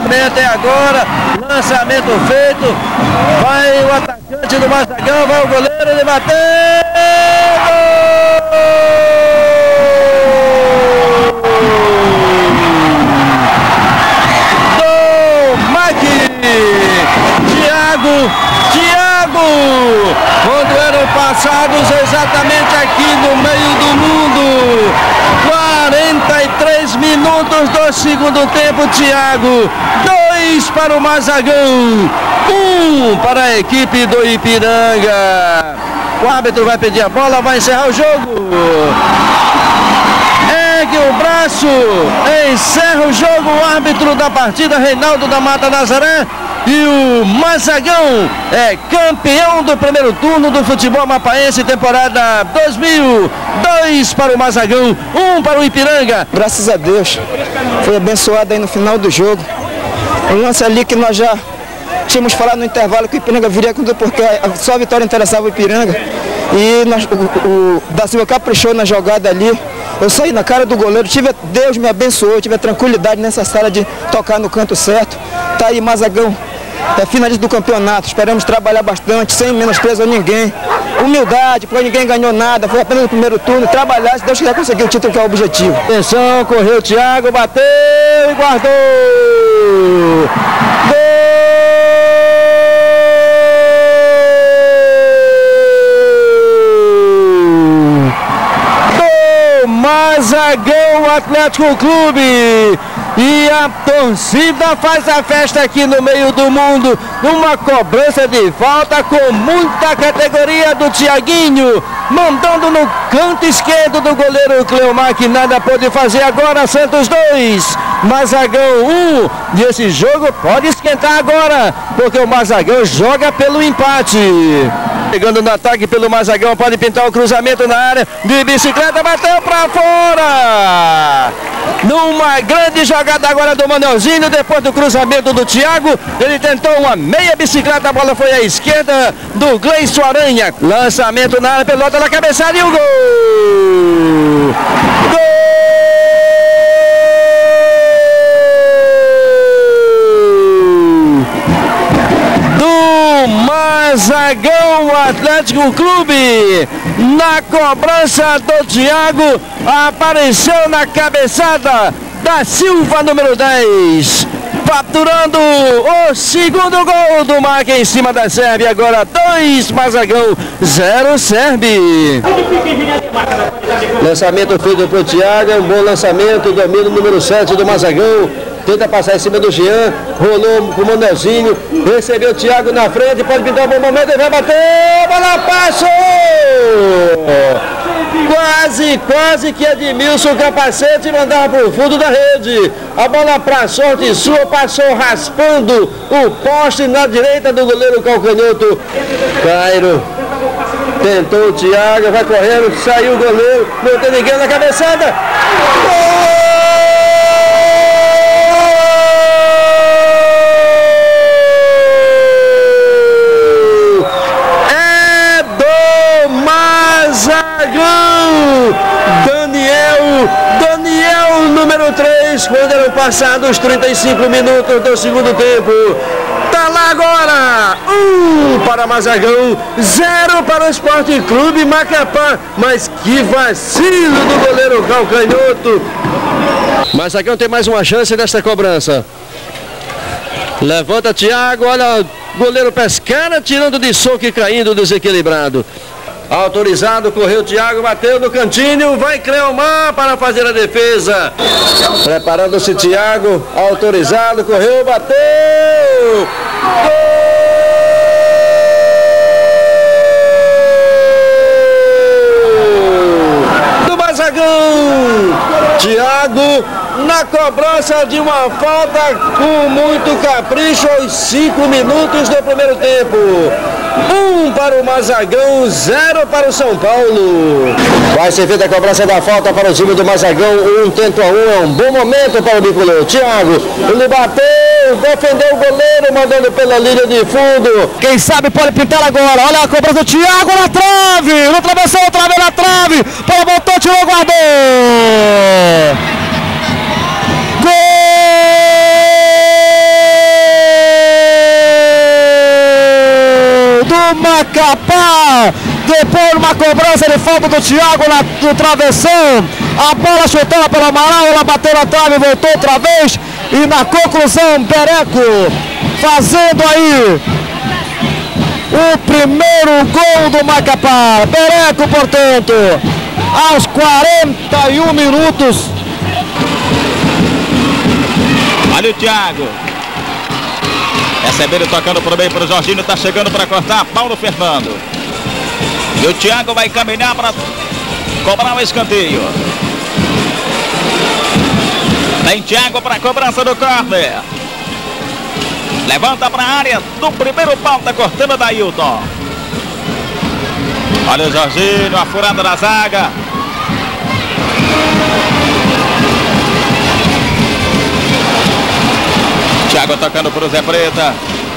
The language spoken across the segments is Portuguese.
Até agora, lançamento feito, vai o atacante do Mazagão, vai o goleiro, ele bateu! Do Maqui! Thiago! Quando eram passados exatamente aqui no meio do mundo, 43 minutos do segundo tempo, Thiago, 2 para o Mazagão, 1 para a equipe do Ipiranga. O árbitro vai pedir a bola, vai encerrar o jogo. Ergue o braço, encerra o jogo, o árbitro da partida, Reinaldo da Mata Nazaré. E o Mazagão é campeão do primeiro turno do futebol amapaense, temporada 2000. 2 para o Mazagão, 1 para o Ipiranga. Graças a Deus, foi abençoado aí no final do jogo. Um lance ali que nós já tínhamos falado no intervalo que o Ipiranga viria com tudo, porque só a vitória interessava o Ipiranga. E o Da Silva caprichou na jogada ali. Eu saí na cara do goleiro, Deus me abençoou, tive a tranquilidade necessária de tocar no canto certo. Tá aí, Mazagão. É finalista do campeonato, esperamos trabalhar bastante, sem menosprezo a ninguém. Humildade, porque ninguém ganhou nada, foi apenas o primeiro turno, trabalhar, se Deus quiser conseguir o título que é o objetivo. Atenção, correu o Thiago, bateu e guardou! Gol! Do Mazagão Atlético Clube! E a torcida faz a festa aqui no meio do mundo, numa cobrança de falta com muita categoria do Thiaguinho, mandando no canto esquerdo do goleiro Cleomar, que nada pôde fazer agora. Santos 2, Mazagão 1, e esse jogo pode esquentar agora, porque o Mazagão joga pelo empate. Chegando no ataque pelo Mazagão, pode pintar o cruzamento na área, de bicicleta, bateu para fora! Numa grande jogada agora do Manelzinho, depois do cruzamento do Thiago, ele tentou uma meia bicicleta, a bola foi à esquerda do Gleison Aranha. Lançamento na área, pelota na cabeçada e o gol! Gol! Do Mazagão Atlético Clube, na cobrança do Thiago, apareceu na cabeçada da Silva, número 10, faturando o segundo gol do Mac em cima da Sérvia. Agora 2 Mazagão, 0 Sérvia. Lançamento feito para o Thiago, um bom lançamento, domínio número 7 do Mazagão. Tenta passar em cima do Jean, rolou pro Manelzinho, recebeu o Thiago na frente, pode pintar um bom momento, ele vai bater, a bola passou! Quase que Edmilson Capacete mandava pro fundo da rede. A bola para sorte sua, passou raspando o poste na direita do goleiro calcanhoto. Cairo tentou o Thiago, vai correndo, saiu o goleiro, não tem ninguém na cabeçada. Gol! Daniel, número 3, quando eram passados os 35 minutos do segundo tempo. Tá lá agora, 1 para Mazagão, 0 para o Esporte Clube Macapá. Mas que vacilo do goleiro calcanhoto. Mazagão tem mais uma chance nesta cobrança. Levanta Thiago, olha o goleiro Pescara tirando de soco e caindo desequilibrado. Autorizado, correu o Thiago, bateu no cantinho, vai Cleomar para fazer a defesa. Preparando-se Thiago, autorizado, correu, bateu! Gol! Do Mazagão! Thiago na cobrança de uma falta com muito capricho aos 5 minutos do primeiro tempo. 1 para o Mazagão, 0 para o São Paulo. Vai ser feita a cobrança da falta para o time do Mazagão. 1-1, é um bom momento para o bicolor. Thiago, ele bateu, defendeu o goleiro, mandando pela linha de fundo. Quem sabe pode pintar agora. Olha a cobrança do Thiago na trave. No travessão, outra vez na trave. Bola voltou, tirou, guardou. Gol! do Macapá. Depois uma cobrança de falta do Thiago no travessão. A bola chutada pelo Amaral, ela bateu na trave e voltou outra vez. E na conclusão, Bereco fazendo aí o primeiro gol do Macapá. Bereco, portanto, aos 41 minutos. Olha o Thiago. Recebendo, tocando por meio para o Jorginho. Está chegando para cortar. Paulo Fernando. E o Thiago vai caminhar para cobrar o escanteio. Tem Thiago para a cobrança do córner. Levanta para a área do primeiro pau. Está cortando o Dailton. Olha o Jorginho, a furada da zaga. Thiago tocando para o Zé Preta.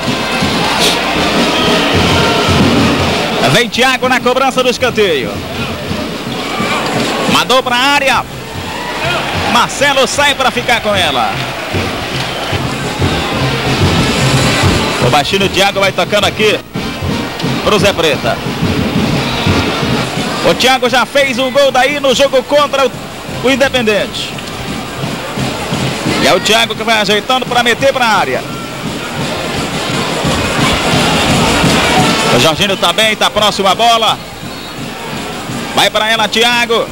Vem Thiago na cobrança do escanteio. Mandou para a área. Marcelo sai para ficar com ela. O baixinho Thiago vai tocando aqui para o Zé Preta. O Thiago já fez um gol daí no jogo contra o Independente. E é o Thiago que vai ajeitando para meter para a área. O Jorginho também está próximo à bola. Vai para ela, Thiago.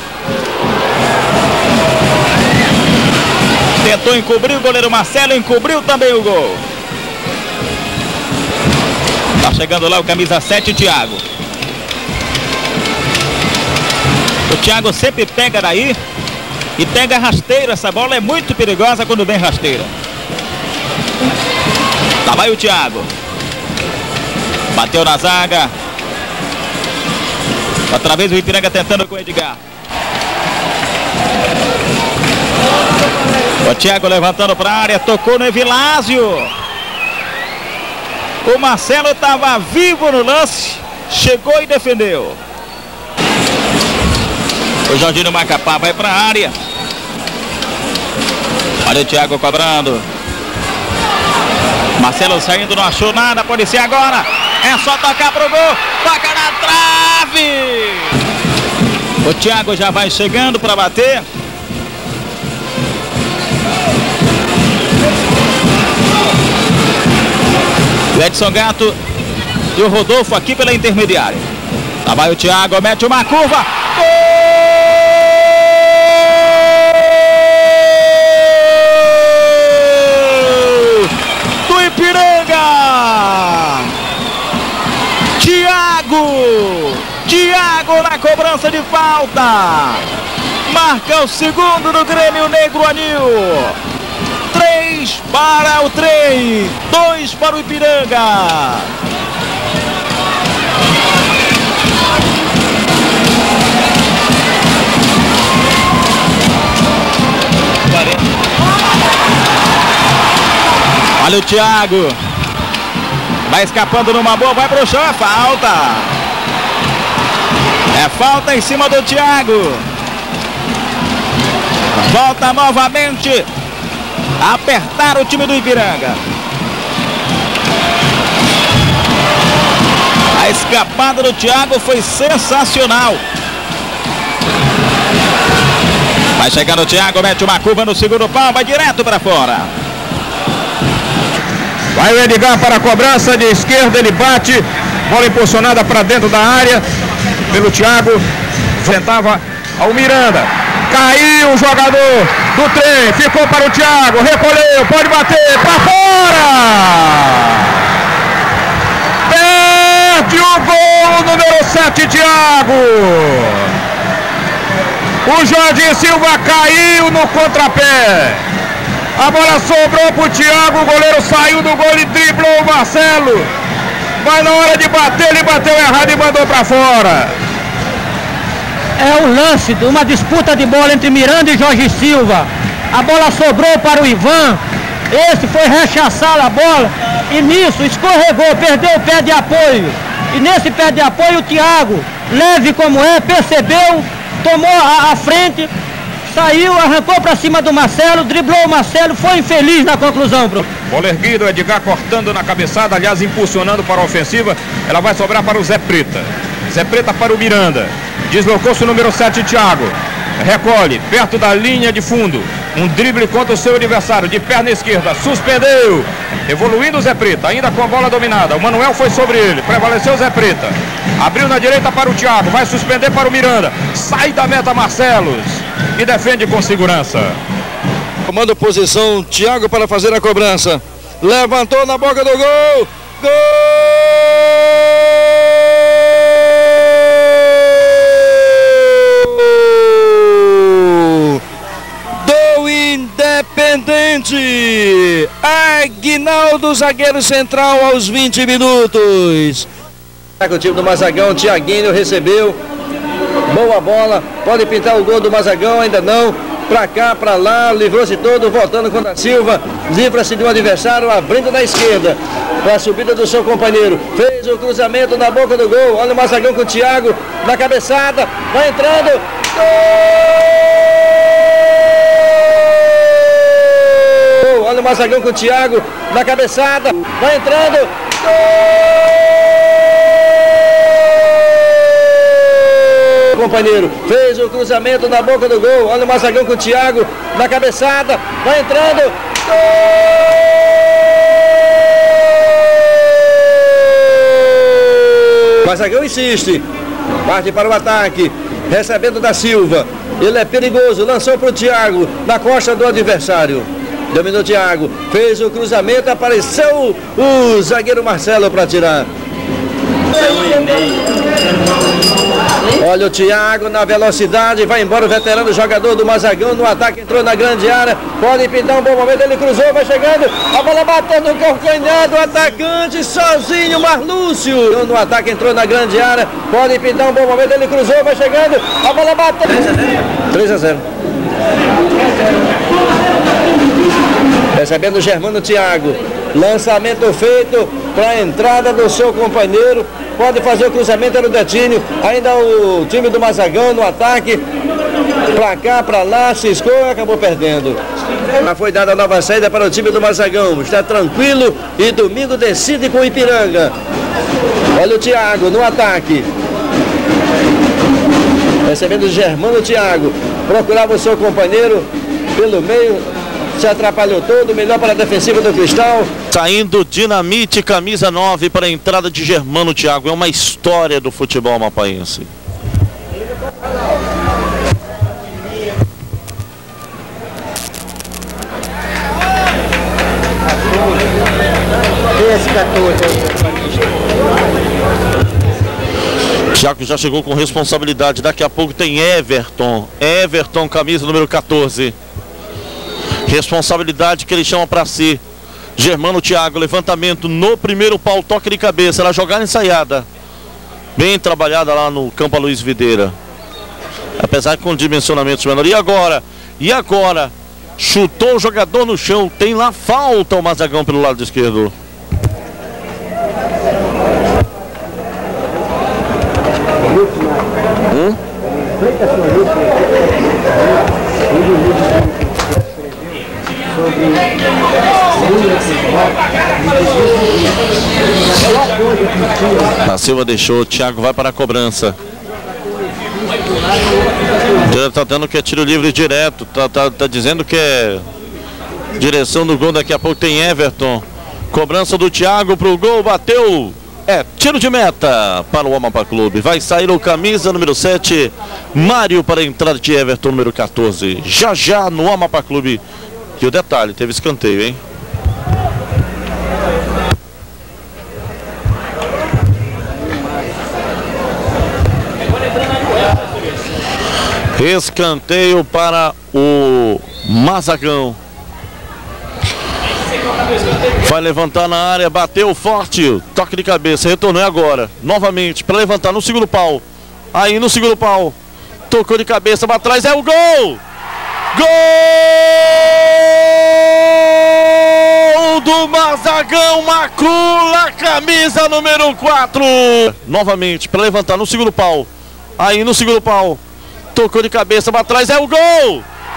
Tentou encobrir o goleiro Marcelo, encobriu também o gol. Tá chegando lá o camisa 7, Thiago. O Thiago sempre pega daí e pega rasteira. Essa bola é muito perigosa quando vem rasteira. Lá vai o Thiago. Bateu na zaga. Outra vez o Ipiranga tentando com o Edgar. O Thiago levantando para a área. Tocou no Evilásio. O Marcelo estava vivo no lance. Chegou e defendeu. O Jorginho Macapá vai para a área. Olha o Thiago cobrando. Marcelo saindo, não achou nada. Pode ser agora. É só tocar pro gol. Toca na trave. O Thiago já vai chegando para bater. O Edson Gato e o Rodolfo aqui pela intermediária. Lá vai o Thiago, mete uma curva. Gol do Ipiranga. Thiago na cobrança de falta. Marca o segundo do Grêmio Negro Anil. 3 para o trem, 2 para o Ipiranga. Olha o Thiago. Vai escapando numa boa, vai pro chão, é falta. É falta em cima do Thiago. Volta novamente. Apertar o time do Ipiranga. A escapada do Thiago foi sensacional. Vai chegando o Thiago, mete uma curva no segundo pau, vai direto para fora. Vai o Edgar para a cobrança de esquerda, ele bate. Bola impulsionada para dentro da área pelo Thiago. Enfrentava ao Miranda. Caiu o jogador do trem, ficou para o Thiago, recolheu, pode bater, para fora! Perde o gol, número 7, Thiago! O Jorge Silva caiu no contrapé. A bola sobrou para o Thiago, o goleiro saiu do gol e driblou o Marcelo. Mas na hora de bater, ele bateu errado e mandou para fora. É um lance de uma disputa de bola entre Miranda e Jorge Silva. A bola sobrou para o Ivan. Esse foi rechaçar a bola e nisso escorregou, perdeu o pé de apoio. E nesse pé de apoio o Thiago, leve como é, percebeu, tomou a frente, saiu, arrancou para cima do Marcelo, driblou o Marcelo, foi infeliz na conclusão, Bruno. Bola erguida, o Edgar cortando na cabeçada, aliás, impulsionando para a ofensiva. Ela vai sobrar para o Zé Preta. Zé Preta para o Miranda. Deslocou-se o número 7, Thiago. Recolhe, perto da linha de fundo. Um drible contra o seu adversário, de perna esquerda. Suspendeu. Evoluindo o Zé Preta, ainda com a bola dominada. O Manuel foi sobre ele, prevaleceu o Zé Preta. Abriu na direita para o Thiago, vai suspender para o Miranda. Sai da meta Marcelos e defende com segurança. Comando posição, Thiago para fazer a cobrança. Levantou na boca do gol. Gol! Do Independente. Aguinaldo, zagueiro central, aos 20 minutos. O time do Mazagão, Thiaguinho recebeu. Boa bola, pode pintar o gol do Mazagão, ainda não. Pra cá, pra lá, livrou-se todo, voltando com a Silva. Livra-se de um adversário, abrindo na esquerda. Para a subida do seu companheiro. Fez o cruzamento na boca do gol. Olha o Mazagão com o Thiago na cabeçada. Vai entrando. Gol! Olha o Mazagão com o Thiago na cabeçada. Vai entrando. Gol! Companheiro, fez o cruzamento na boca do gol. Olha o Mazagão com o Thiago na cabeçada. Vai entrando. Gol! Mazagão insiste. Parte para o ataque. Recebendo da Silva. Ele é perigoso. Lançou para o Thiago na costa do adversário. Dominou o Thiago. Fez o cruzamento. Apareceu o zagueiro Marcelo para tirar. Olha o Thiago na velocidade, vai embora o veterano jogador do Mazagão no ataque, entrou na grande área, pode pintar um bom momento, ele cruzou, vai chegando, a bola bateu no calcanhar do atacante, sozinho Marlúcio. No ataque entrou na grande área, pode pintar um bom momento, ele cruzou, vai chegando, a bola bateu. 3-0. Recebendo o Germano Thiago, lançamento feito para a entrada do seu companheiro. Pode fazer o cruzamento, era o Detinho. Ainda o time do Mazagão no ataque. Pra cá, pra lá, ciscou e acabou perdendo. Já foi dada a nova saída para o time do Mazagão. Está tranquilo e domingo decide com o Ipiranga. Olha o Thiago no ataque. Recebendo o Germano Thiago. Procurava o seu companheiro pelo meio. Se atrapalhou todo, melhor para a defensiva do Cristal. Saindo Dinamite, camisa 9 para a entrada de Germano Thiago. É uma história do futebol amapaense. Thiago já chegou com responsabilidade. Daqui a pouco tem Everton. Everton, camisa número 14. Responsabilidade que ele chama para si. Germano Thiago, levantamento no primeiro pau, toque de cabeça, ela jogada ensaiada. Bem trabalhada lá no campo Luiz Videira. Apesar que com dimensionamentos menores. E agora? Chutou o jogador no chão. Tem lá falta o Mazagão pelo lado esquerdo. A Silva deixou, o Thiago vai para a cobrança. Tá dando que é tiro livre direto. Tá dizendo que é direção do gol. Daqui a pouco tem Everton. Cobrança do Thiago pro gol, bateu. É tiro de meta para o Amapá Clube. Vai sair o camisa número 7, Mário, para a entrada de Everton, número 14. Já no Amapá Clube. E o detalhe, teve escanteio, hein? Escanteio para o Mazagão. Vai levantar na área, bateu forte, toque de cabeça, retornou agora, novamente, para levantar no segundo pau. Aí no segundo pau, tocou de cabeça para trás, é o gol! Gol do Mazagão, Macula, camisa número 4. Novamente, para levantar no segundo pau. Aí no segundo pau, tocou de cabeça para trás, é o gol!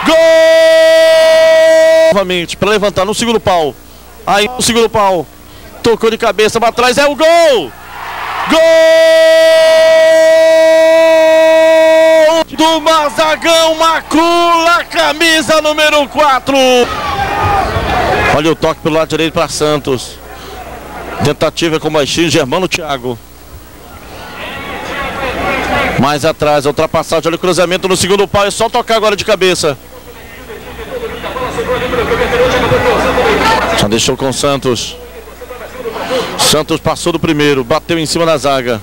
Gol! Novamente, para levantar no segundo pau. Aí no segundo pau. Tocou de cabeça para trás, é o gol! Gol! Do Mazagão Macula, camisa número 4. Olha o toque pelo lado direito para Santos. Tentativa com baixinho, Germano Thiago. Mais atrás, a ultrapassagem, olha o cruzamento no segundo pau, é só tocar agora de cabeça. Já deixou com o Santos. Santos passou do primeiro, bateu em cima da zaga.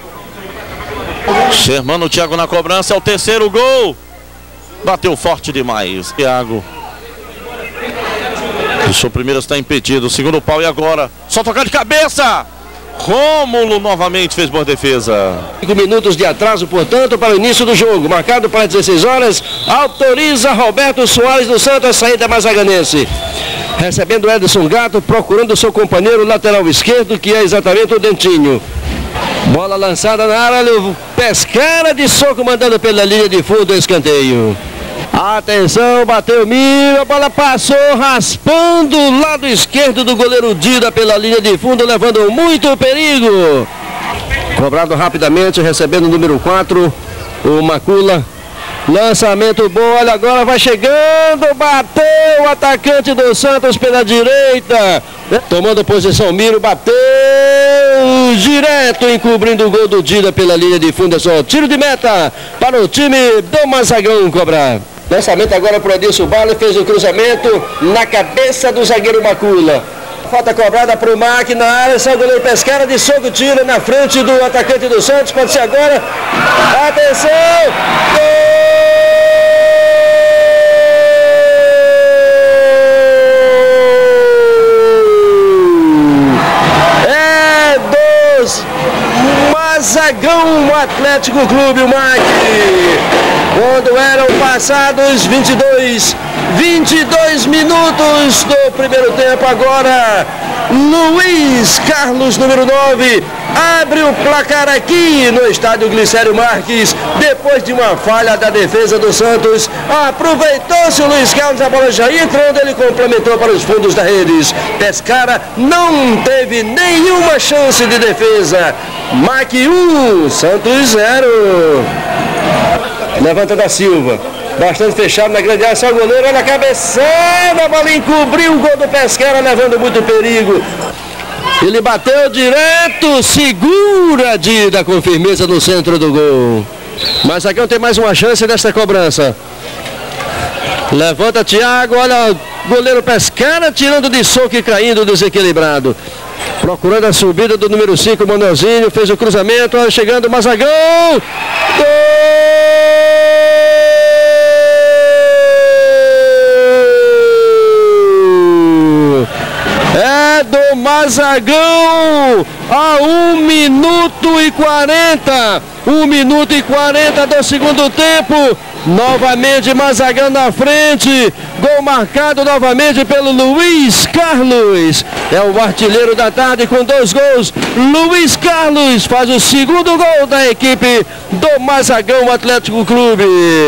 Germano Thiago na cobrança, é o terceiro gol. Bateu forte demais, Thiago. Deixou o primeiro, está impedido. O segundo pau e agora, só tocar de cabeça. Rômulo novamente fez boa defesa. 5 minutos de atraso, portanto, para o início do jogo. Marcado para 16 horas. Autoriza Roberto Soares do Santos a saída mazaganense. Recebendo Edson Gato, procurando o seu companheiro lateral esquerdo, que é exatamente o Dentinho. Bola lançada na área, Pescara de soco mandando pela linha de fundo, escanteio. Atenção, bateu Miro, a bola passou raspando o lado esquerdo do goleiro Dida pela linha de fundo, levando muito perigo. Cobrado rapidamente, recebendo o número 4, o Macula. Lançamento bom, olha agora, vai chegando, bateu o atacante do Santos pela direita. Tomando posição, Miro, bateu direto, encobrindo o gol do Dida pela linha de fundo. É só tiro de meta para o time do Mazagão cobrar. Lançamento agora para o Edilson Bala, fez o cruzamento na cabeça do zagueiro Macula. Falta cobrada para o Mac na área, sai o goleiro Pescara de soco, tira na frente do atacante do Santos, pode ser agora. Atenção! Gol! Mazagão Atlético Clube, o MAC. Quando eram passados 22 minutos do primeiro tempo, agora Luiz Carlos, número 9, abre o placar aqui no estádio Glicério Marques, depois de uma falha da defesa do Santos. Aproveitou-se o Luiz Carlos, a bola já entrando, ele complementou para os fundos da redes. Pescara não teve nenhuma chance de defesa. MAC 1, Santos 0. Levanta da Silva, bastante fechado na grande área, só o goleiro, olha a cabeçada, a bola encobriu o gol do Pescara, levando muito perigo. Ele bateu direto, segura Dida com firmeza no centro do gol. Mas aqui tem mais uma chance desta cobrança. Levanta Thiago, olha o goleiro Pescara tirando de soco e caindo desequilibrado. Procurando a subida do número 5, Manuelzinho, fez o cruzamento, olha, chegando o Mazagão. Gol! É do Mazagão a 1 minuto e 40. 1 minuto e 40 do segundo tempo. Novamente Mazagão na frente. Gol marcado novamente pelo Luiz Carlos. É o artilheiro da tarde com 2 gols. Luiz Carlos faz o segundo gol da equipe do Mazagão Atlético Clube.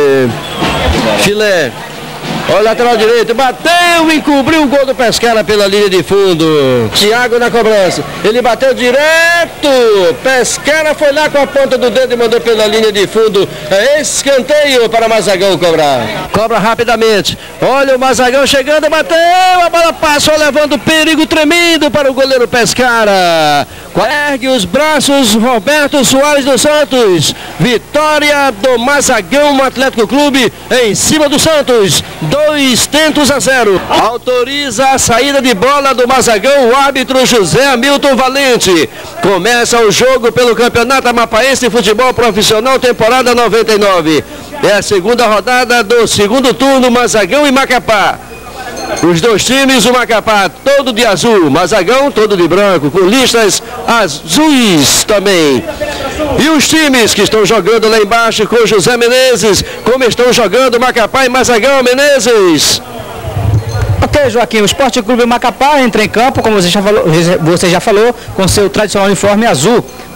Filé. Olha o lateral direito, bateu, encobriu o gol do Pescara pela linha de fundo. Thiago na cobrança, ele bateu direto. Pescara foi lá com a ponta do dedo e mandou pela linha de fundo. É escanteio para Mazagão cobrar. Cobra rapidamente. Olha o Mazagão chegando, bateu, a bola passou levando perigo tremendo para o goleiro Pescara. Ergue os braços Roberto Soares dos Santos. Vitória do Mazagão Atlético Clube em cima do Santos. 2-0. Autoriza a saída de bola do Mazagão o árbitro José Hamilton Valente. Começa o jogo pelo Campeonato Amapaense de Futebol Profissional, temporada 99. É a segunda rodada do segundo turno, Mazagão e Macapá. Os dois times, o Macapá todo de azul, Mazagão todo de branco, com listas azuis também. E os times que estão jogando lá embaixo com José Menezes, como estão jogando Macapá e Mazagão, Menezes? Ok, Joaquim, o Esporte Clube Macapá entra em campo, como você já falou, com seu tradicional uniforme azul.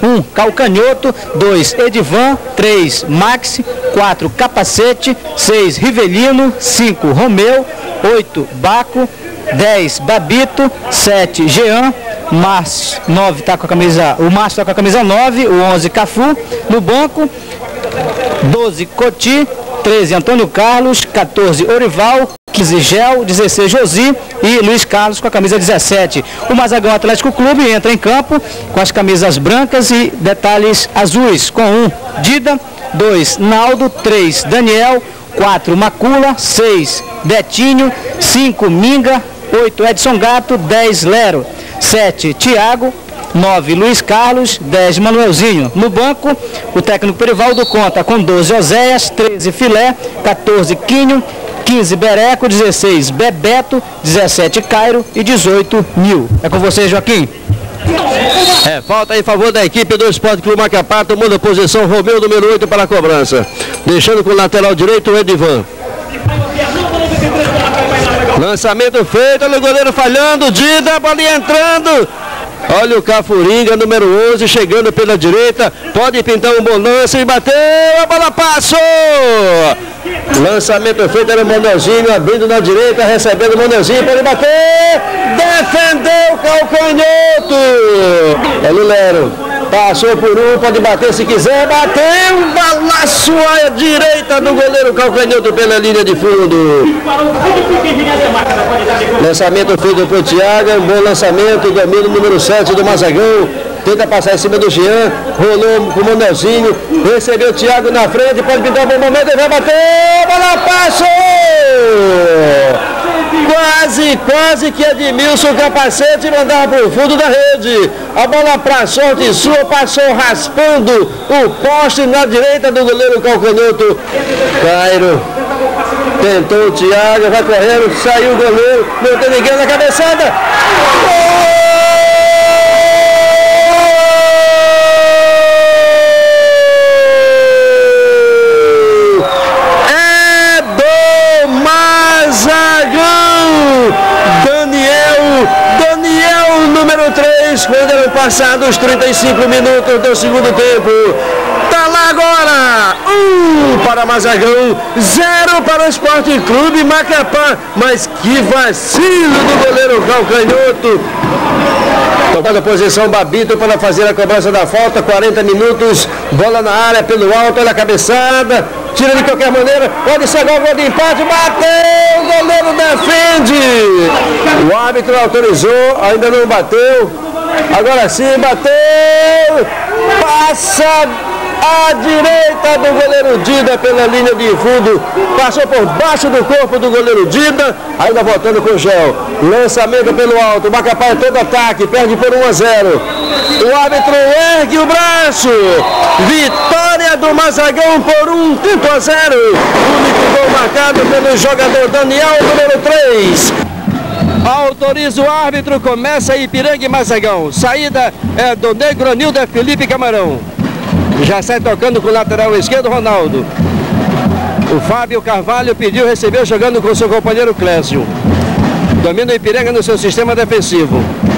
1, Calcanhoto, 2, Edivan, 3, Maxi, 4, Capacete, 6, Rivelino, 5, Romeu, 8, Baco, 10, Babito, 7, Jean, Márcio, 9 tá com a camisa, o Márcio está com a camisa 9, o 11, Cafu, no banco, 12, Coti, 13, Antônio Carlos, 14, Orival, 15, Gel, 16, Josi e Luiz Carlos com a camisa 17. O Mazagão Atlético Clube entra em campo com as camisas brancas e detalhes azuis, com 1, Dida, 2, Naldo, 3, Daniel, 4, Macula, 6, Betinho, 5, Minga, 8, Edson Gato, 10, Lero, 7, Thiago, 9, Luiz Carlos, 10, Manuelzinho. No banco, o técnico Perivaldo conta com 12, Oséias, 13, Filé, 14, Quinho, 15, Bereco, 16, Bebeto, 17, Cairo e 18, Nil. É com você, Joaquim. Falta em favor da equipe do Esporte Clube Macapá, tomando a posição Romeu, número 8 para a cobrança. Deixando com o lateral direito o Edivan. Lançamento feito, olha o goleiro falhando, Dida, a bola entrando. Olha o Cafuringa, número 11, chegando pela direita. Pode pintar um bom lance e bateu, a bola passou. Lançamento feito, era o Monelzinho, abrindo na direita, recebendo o Monelzinho, pode bater. Defendeu o Calcanhoto. Olha o Lero. Passou por um, pode bater se quiser, bateu, um balaço à direita do goleiro Calcanhoto pela linha de fundo. Lançamento feito por Thiago, um bom lançamento, domínio número 7 do Mazagão. Tenta passar em cima do Jean, rolou com o Monelzinho, recebeu o Thiago na frente, pode pintar um bom momento, ele vai bater, bola passou! Quase que Edmilson, o Capacete, mandava para o fundo da rede. A bola para sorte sua, passou raspando o poste na direita do goleiro Calcanhoto. Cairo tentou o Thiago, vai correndo, saiu o goleiro, não tem ninguém na cabeçada. Daniel, número 3, quando eram passados os 35 minutos do segundo tempo. Tá lá agora, 1 para Mazagão, 0 para o Esporte Clube Macapá. Mas que vacilo do goleiro Calcanhoto. Tomando a posição Babito para fazer a cobrança da falta, 40 minutos, bola na área pelo alto, olha a cabeçada, tira de qualquer maneira, pode ser gol de empate, bateu, o goleiro defende. O árbitro autorizou, ainda não bateu, agora sim bateu, passa à direita do goleiro Dida pela linha de fundo, passou por baixo do corpo do goleiro Dida, ainda voltando com o Gel, lançamento pelo alto, o Macapá é todo ataque, perde por 1-0, o árbitro ergue o braço, vitória do Mazagão por 1-0, único gol marcado pelo jogador Daniel, número 3. Autoriza o árbitro, começa Ipiranga e Mazagão, saída é do Negro Anildo, Felipe Camarão. Já sai tocando com o lateral esquerdo, Ronaldo. O Fábio Carvalho pediu, recebeu, jogando com seu companheiro Clésio. Domina o Ipiranga no seu sistema defensivo.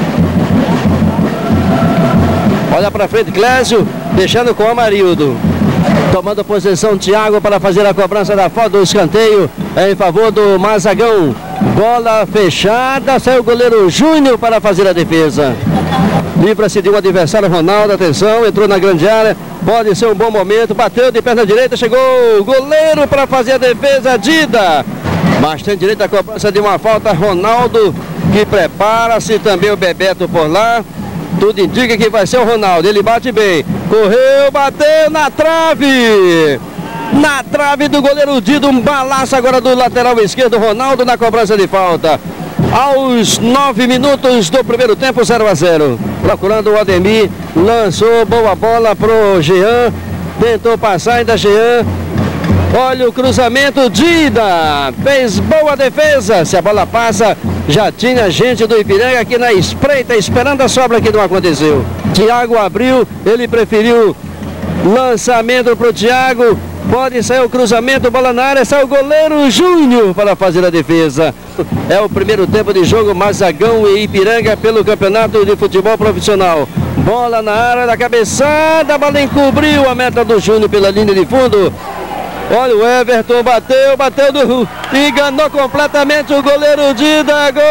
Olha para frente, Clésio, deixando com o Amarildo. Tomando posição, Thiago para fazer a cobrança da falta do escanteio em favor do Mazagão. Bola fechada, saiu o goleiro Júnior para fazer a defesa. Livra-se de um adversário, Ronaldo, atenção, entrou na grande área, pode ser um bom momento, bateu de perna direita, chegou o goleiro para fazer a defesa, Dida. Mas tem direito à cobrança de uma falta, Ronaldo, que prepara-se, também o Bebeto por lá. Tudo indica que vai ser o Ronaldo, ele bate bem, correu, bateu na trave. Na trave do goleiro Dida, um balaço agora do lateral esquerdo, Ronaldo, na cobrança de falta. Aos 9 minutos do primeiro tempo, 0-0. Procurando o Ademir, lançou boa bola pro Jean, tentou passar ainda Jean. Olha o cruzamento, Dida, fez boa defesa. Se a bola passa, já tinha gente do Ipiranga aqui na espreita, esperando a sobra que não aconteceu. Thiago abriu, ele preferiu lançamento pro Thiago. Pode sair o cruzamento, bola na área, sai o goleiro Júnior para fazer a defesa. É o primeiro tempo de jogo, Mazagão e Ipiranga pelo Campeonato de Futebol Profissional. Bola na área da cabeçada, a bola encobriu a meta do Júnior pela linha de fundo. Olha o Everton, bateu do... enganou completamente o goleiro Dida, gol!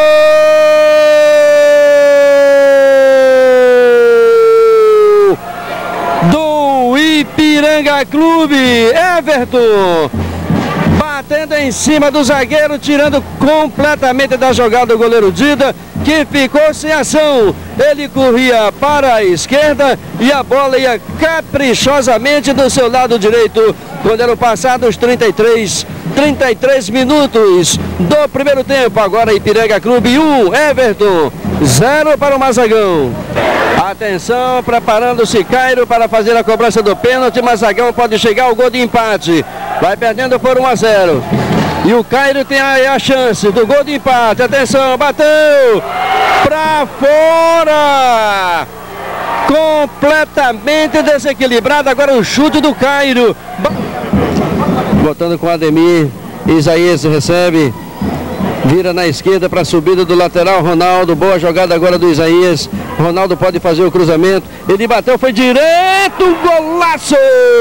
Do Ipiranga Clube, Everton, batendo em cima do zagueiro, tirando completamente da jogada o goleiro Dida, que ficou sem ação. Ele corria para a esquerda e a bola ia caprichosamente do seu lado direito, quando eram passados 33 minutos do primeiro tempo. Agora Ipiranga Clube 1, Everton 0 para o Mazagão. Atenção, preparando-se Cairo para fazer a cobrança do pênalti. Mazagão pode chegar ao gol de empate. Vai perdendo por 1-0. E o Cairo tem a chance do gol de empate. Atenção, bateu para fora. Completamente desequilibrado. Agora o chute do Cairo. Botando com o Ademir. Isaías recebe. Vira na esquerda para a subida do lateral Ronaldo. Boa jogada agora do Isaías. Ronaldo pode fazer o cruzamento. Ele bateu, foi direto. Golaço!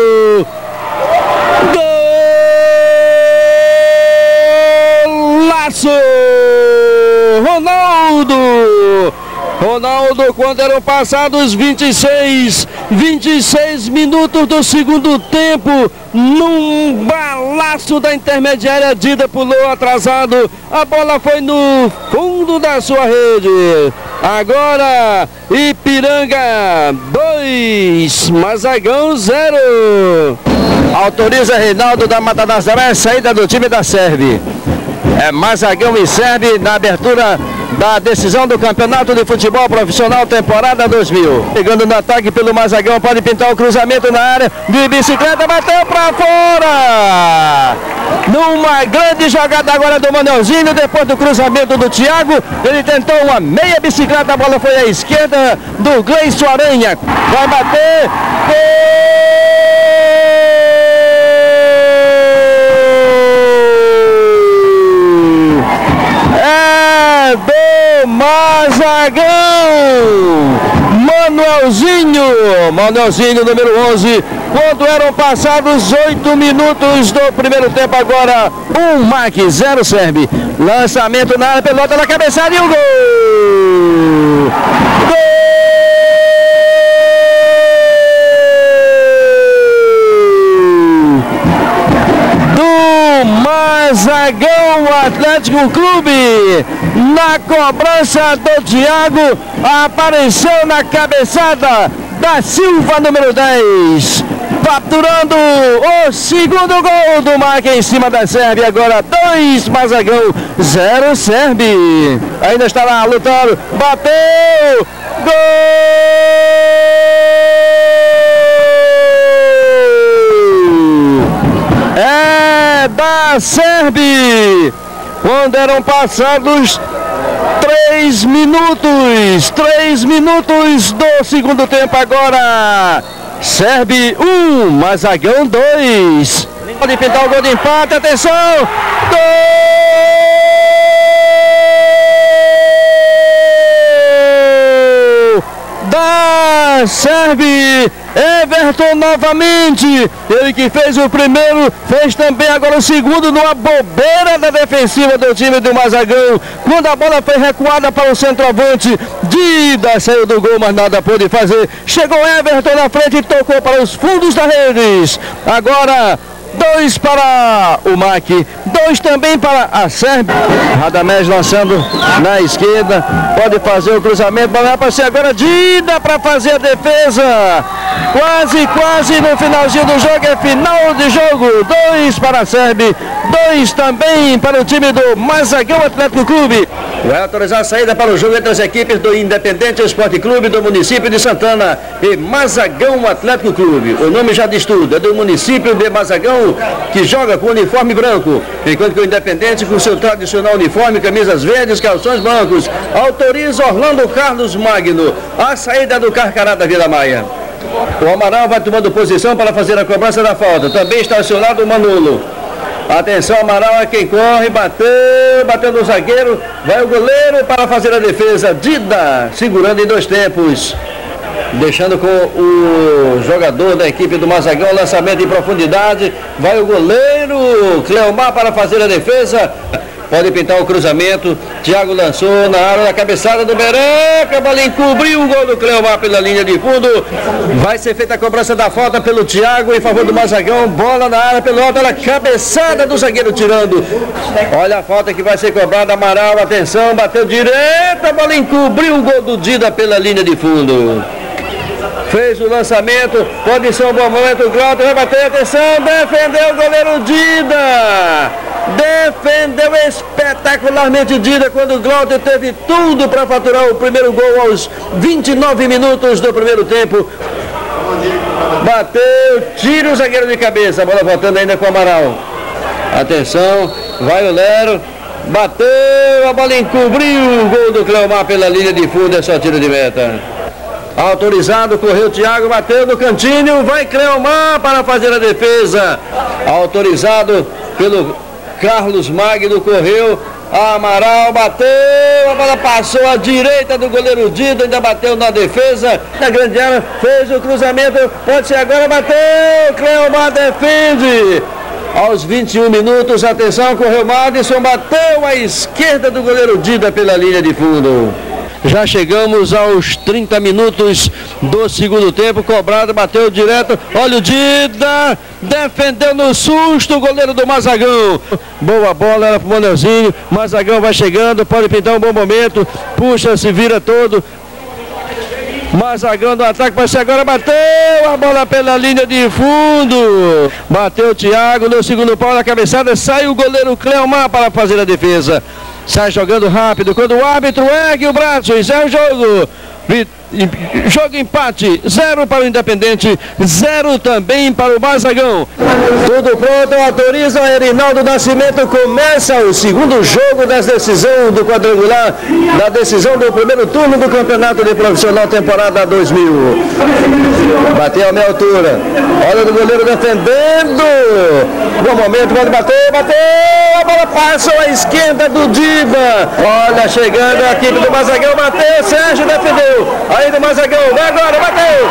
Golaço! Ronaldo, quando eram passados 26 minutos do segundo tempo, num balaço da intermediária, Dida pulou atrasado, a bola foi no fundo da sua rede. Agora Ipiranga 2, Mazagão 0. Autoriza Reinaldo da Mata Nazaré, saída do time da Serve. É Mazagão e Serve na abertura da decisão do Campeonato de Futebol Profissional temporada 2000. Chegando no ataque pelo Mazagão, pode pintar o cruzamento na área, de bicicleta, bateu para fora! Numa grande jogada agora do Manelzinho, depois do cruzamento do Thiago, ele tentou uma meia bicicleta, a bola foi à esquerda do Gleison Aranha, vai bater, do Mazagão, Manuelzinho número 11, quando eram passados 8 minutos do primeiro tempo. Agora 1 Mac, 0 Serve, lançamento na área, pelota na cabeçada e o gol! Mazagão Atlético Clube, na cobrança do Thiago, apareceu na cabeçada da Silva, número 10, faturando o segundo gol do Mac em cima da Serve. Agora 2 Mazagão, 0 Serve, ainda está lá lutando, bateu, gol! Da Serve, quando eram passados 3 minutos do segundo tempo. Agora Serve 1, Mazagão 2. Pode pintar o gol de empate, atenção, gol da Serve. Everton novamente, ele que fez o primeiro, fez também agora o segundo, numa bobeira da defensiva do time do Mazagão, quando a bola foi recuada para o centroavante. Dida saiu do gol, mas nada pôde fazer. Chegou Everton na frente e tocou para os fundos da rede. Agora 2 para o Mac, 2 também para a Sérvia. Radamés lançando na esquerda, pode fazer o cruzamento, vai aparecer agora Dida para fazer a defesa. Quase no finalzinho do jogo, é final de jogo. 2 para a Sérvia, 2 também para o time do Mazagão Atlético Clube. Vai autorizar a saída para o jogo entre as equipes do Independente Esporte Clube do município de Santana e Mazagão Atlético Clube. O nome já diz tudo, é do município de Mazagão, que joga com uniforme branco, enquanto que o Independente com seu tradicional uniforme, camisas verdes, calções brancos. Autoriza Orlando Carlos Magno a saída do Carcará da Vila Maia. O Amaral vai tomando posição para fazer a cobrança da falta. Também está ao seu lado o Manolo. Atenção, Amaral é quem corre, bateu no zagueiro, vai o goleiro para fazer a defesa. Dida segurando em 2 tempos. Deixando com o jogador da equipe do Mazagão, lançamento em profundidade. Vai o goleiro Cleomar para fazer a defesa. Pode pintar o cruzamento. Thiago lançou na área da cabeçada do Bereca. A bola encobriu o gol do Cleomar pela linha de fundo. Vai ser feita a cobrança da falta pelo Thiago em favor do Mazagão. Bola na área pelo alto, a cabeçada do zagueiro tirando. Olha a falta que vai ser cobrada. Amaral, atenção, bateu direto. A bola encobriu o gol do Dida pela linha de fundo. Fez o lançamento, pode ser um bom momento, o Glauter vai bater, atenção, defendeu o goleiro Dida. Defendeu espetacularmente Dida quando o Glauter teve tudo para faturar o primeiro gol aos 29 minutos do primeiro tempo. Bateu, tira o zagueiro de cabeça, a bola voltando ainda com o Amaral. Atenção, vai o Lero, bateu, a bola encobriu o gol do Cleomar pela linha de fundo, é só tiro de meta. Autorizado, correu o Thiago, bateu no cantinho, vai Cleomar para fazer a defesa. Autorizado pelo Carlos Magno, correu, Amaral bateu, a bola passou à direita do goleiro Dida, ainda bateu na defesa, na grande área, fez o cruzamento, pode ser agora, bateu, Cleomar defende. Aos 21 minutos, atenção, correu Madison, bateu à esquerda do goleiro Dida pela linha de fundo. Já chegamos aos 30 minutos do segundo tempo, cobrado, bateu direto, olha o Dida, defendeu no susto o goleiro do Mazagão. Boa bola, era pro Manelzinho, Mazagão vai chegando, pode pintar um bom momento, puxa, se vira todo. Mazagão do ataque, vai ser agora, bateu a bola pela linha de fundo. Bateu o Thiago no segundo pau na cabeçada, sai o goleiro Cleomar para fazer a defesa. Sai jogando rápido, quando o árbitro ergue o braço, encerra o jogo. Jogo empate, 0 para o Independente, 0 também para o Mazagão. Tudo pronto, autoriza o Erinaldo Nascimento, começa o segundo jogo da decisão do quadrangular, da decisão do primeiro turno do Campeonato de Profissional temporada 2000. Bateu a minha altura, olha o goleiro defendendo, bom momento, pode bater, bateu, a bola passou à esquerda do Dida, olha chegando a equipe do Mazagão, bateu, Sérgio defendeu. Aí do Mazagão, vai agora, bateu!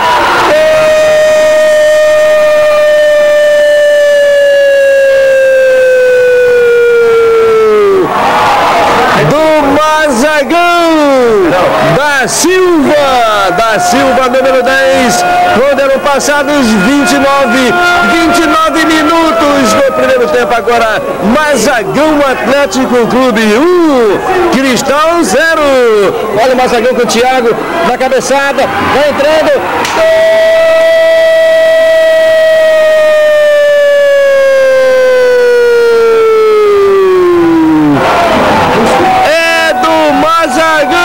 Do Mazagão! Da Silva, número 10, quando eram passados 29 minutos do primeiro tempo. Agora, Mazagão Atlético Clube 1, Cristal 0. Olha o Mazagão com o Thiago na cabeçada, vai entrando. É do Mazagão!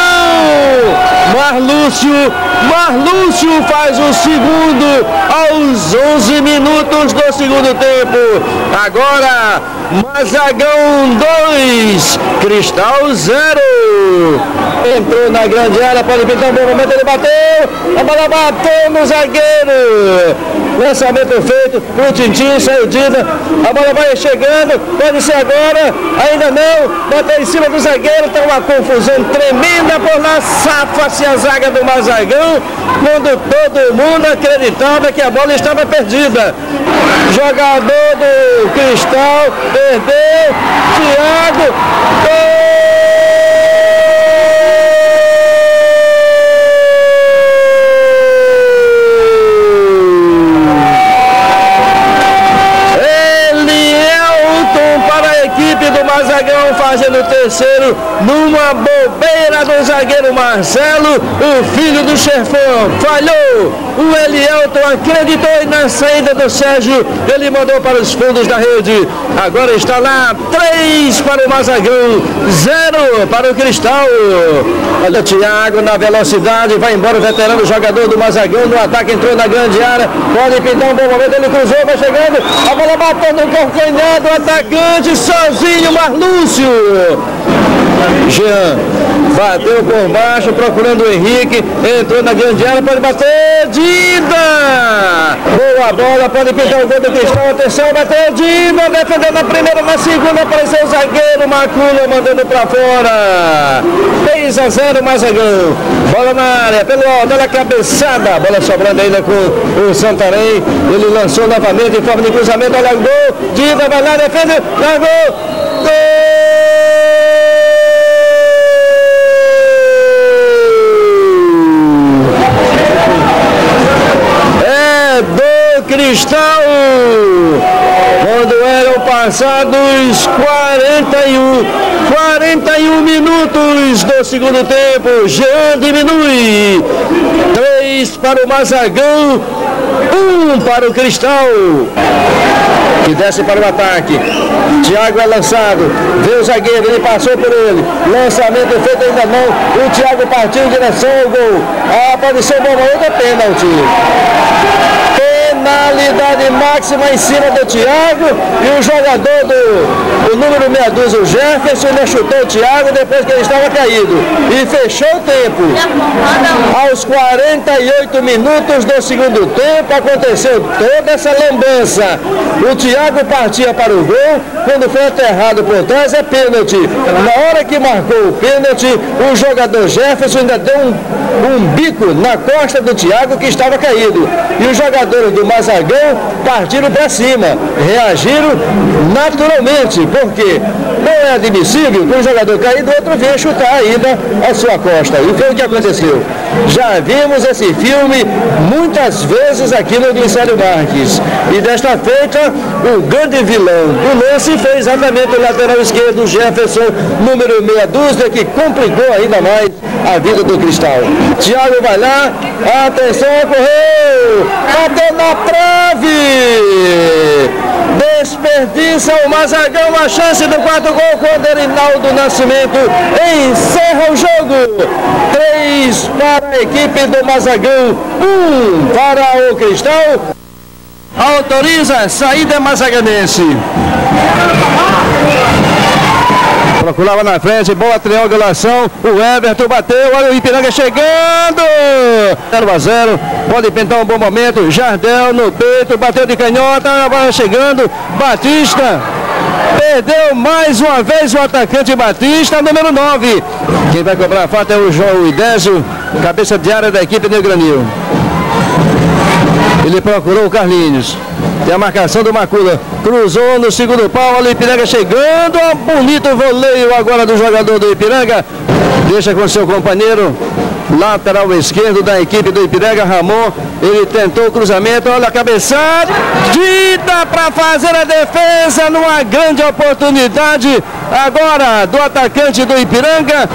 Marlúcio faz o segundo aos 11 minutos do segundo tempo. Agora, Mazagão 2, Cristal 0. Entrou na grande área, pode pintar um bom momento, ele bateu, a bola bateu no zagueiro. Lançamento feito pro Tintin, saiu Dida, a bola vai chegando, pode ser agora, ainda não, bateu em cima do zagueiro, tá uma confusão tremenda por lá, safa-se a zaga do Mazagão, quando todo mundo acreditava que a bola estava perdida. Jogador do Cristal, perdeu, Thiago, gol! Do Mazagão fazendo o terceiro numa bobeira do zagueiro Marcelo, o filho do chefão, falhou, o Elielton acreditou na saída do Sérgio, ele mandou para os fundos da rede, agora está lá, 3 para o Mazagão, 0 para o Cristal. Olha o Thiago na velocidade, vai embora o veterano jogador do Mazagão, no ataque entrou na grande área, pode pintar um bom momento, ele cruzou, vai chegando, a bola bateu no calcanhar do atacante, sozinho Marlúcio. Jean Bateu por baixo, procurando o Henrique. Entrou na grande área, pode bater. Dida! Boa bola, pode pintar o gol do Cristal. Atenção, bateu Dida. Defendendo na primeira, na segunda. Apareceu o zagueiro Macula mandando pra fora. 3-0, Mazagão. Bola na área, pelo alto, olha a cabeçada. Bola sobrando ainda com o Santarém. Ele lançou novamente em forma de cruzamento. Olha o gol. Dida vai lá, defende. Largou. Gol! Cristal, quando eram passados 41 minutos do segundo tempo, Jean diminui, 3 para o Mazagão, 1 para o Cristal, que desce para o ataque. Thiago é lançado, vê o zagueiro, ele passou por ele, lançamento feito ainda não, o Thiago partiu em direção ao gol, pode ser um bom momento, é pênalti. Penalidade máxima em cima do Thiago e o jogador o número 62, o Jefferson, ainda chutou o Thiago depois que ele estava caído e fechou o tempo. Aos 48 minutos do segundo tempo aconteceu toda essa lambança. O Thiago partia para o gol, quando foi aterrado por trás é pênalti. Na hora que marcou o pênalti, o jogador Jefferson ainda deu um bico na costa do Thiago que estava caído. E os jogadores do Mazagão partiram para cima, reagiram naturalmente, porque não é admissível que um jogador caído, outro venha chutar ainda a sua costa. E foi o que aconteceu. Já vimos esse filme muitas vezes aqui no Glicério Marques. E desta feita, o grande vilão do lance foi exatamente o lateral esquerdo, Jefferson, número meia dúzia, que complicou ainda mais a vida do Cristal. Thiago vai lá, atenção, correu, bateu na trave, desperdiça o Mazagão a chance do quarto gol quando Erinaldo Nascimento encerra o jogo. 3 para a equipe do Mazagão, 1 para o Cristal. Autoriza a saída mazaganense. Procurava na frente, boa triangulação, o Everton bateu, olha o Ipiranga chegando, 0-0, pode pintar um bom momento, Jardel no peito, bateu de canhota, a bola chegando, Batista, perdeu mais uma vez o atacante Batista, número 9, quem vai cobrar a falta é o João Idésio, cabeça de área da equipe do Granil. Ele procurou o Carlinhos. Tem a marcação do Macula. Cruzou no segundo pau. Olha o Ipiranga chegando. Bonito voleio agora do jogador do Ipiranga. Deixa com seu companheiro. Lateral esquerdo da equipe do Ipiranga, Ramon. Ele tentou o cruzamento. Olha a cabeçada. Dida para fazer a defesa numa grande oportunidade. Agora do atacante do Ipiranga.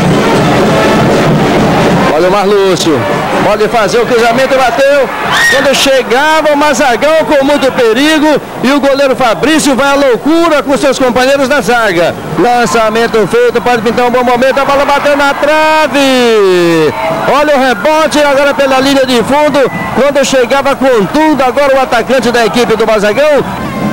Olha o Marlúcio, pode fazer o cruzamento, bateu, quando chegava o Mazagão com muito perigo e o goleiro Fabrício vai à loucura com seus companheiros da zaga. Lançamento feito, pode pintar um bom momento, a bola bateu na trave. Olha o rebote agora pela linha de fundo, quando chegava com tudo, agora o atacante da equipe do Mazagão.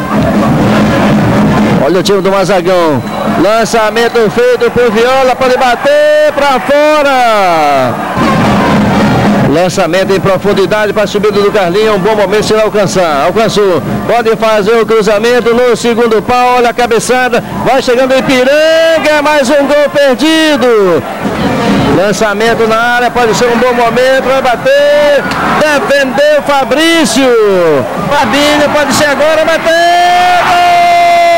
Olha o time do Mazagão. Lançamento feito por Viola, pode bater para fora. Lançamento em profundidade para a subida do Carlinhos. Um bom momento se ele alcançar. Alcançou. Pode fazer o cruzamento no segundo pau. Olha a cabeçada. Vai chegando o Ipiranga. Mais um gol perdido. Lançamento na área. Pode ser um bom momento. Vai bater. Defendeu Fabrício. Fabinho pode ser agora. Bater. Gol!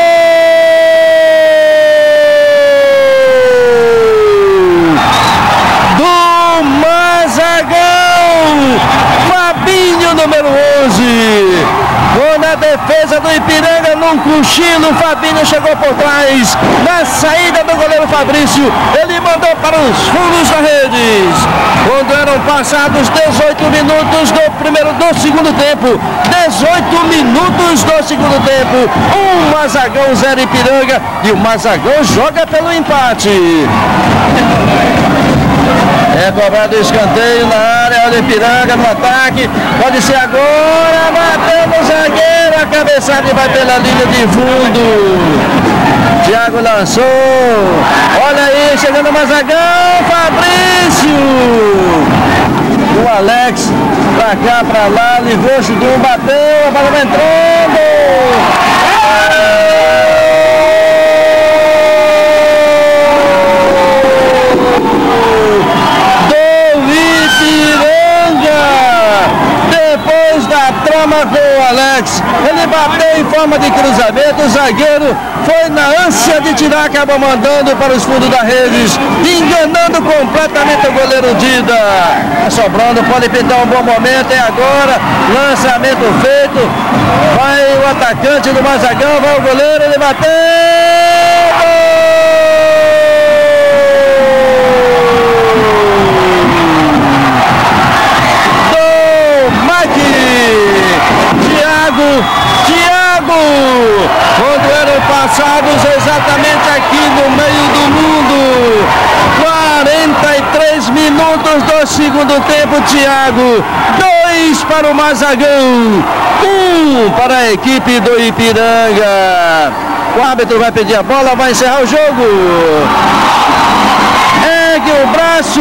Fabinho, número 11. Quando a defesa do Ipiranga num cochilo, o Fabinho chegou por trás. Na saída do goleiro Fabrício, ele mandou para os fundos da redes. Quando eram passados 18 minutos do segundo tempo. 18 minutos do segundo tempo. Um Mazagão, 0 Ipiranga. E o Mazagão joga pelo empate. É cobrado o escanteio na área do Ipiranga no ataque. Pode ser agora. Bateu no zagueiro. A cabeçada vai pela linha de fundo. Thiago lançou. Olha aí, chegando o Mazagão. Fabrício. O Alex. Pra cá, pra lá. Livrou, chutou, bateu. A bola vai entrando. Com o Alex, ele bateu em forma de cruzamento, o zagueiro foi na ânsia de tirar, acabou mandando para os fundos da rede, enganando completamente o goleiro Dida. Tá sobrando, pode pintar um bom momento, é agora, lançamento feito, vai o atacante do Mazagão, vai o goleiro, ele bateu! Thiago, quando eram passados exatamente aqui no meio do mundo, 43 minutos do segundo tempo, Thiago, 2 para o Mazagão, 1 para a equipe do Ipiranga. O árbitro vai pedir a bola, vai encerrar o jogo. Ergue o braço,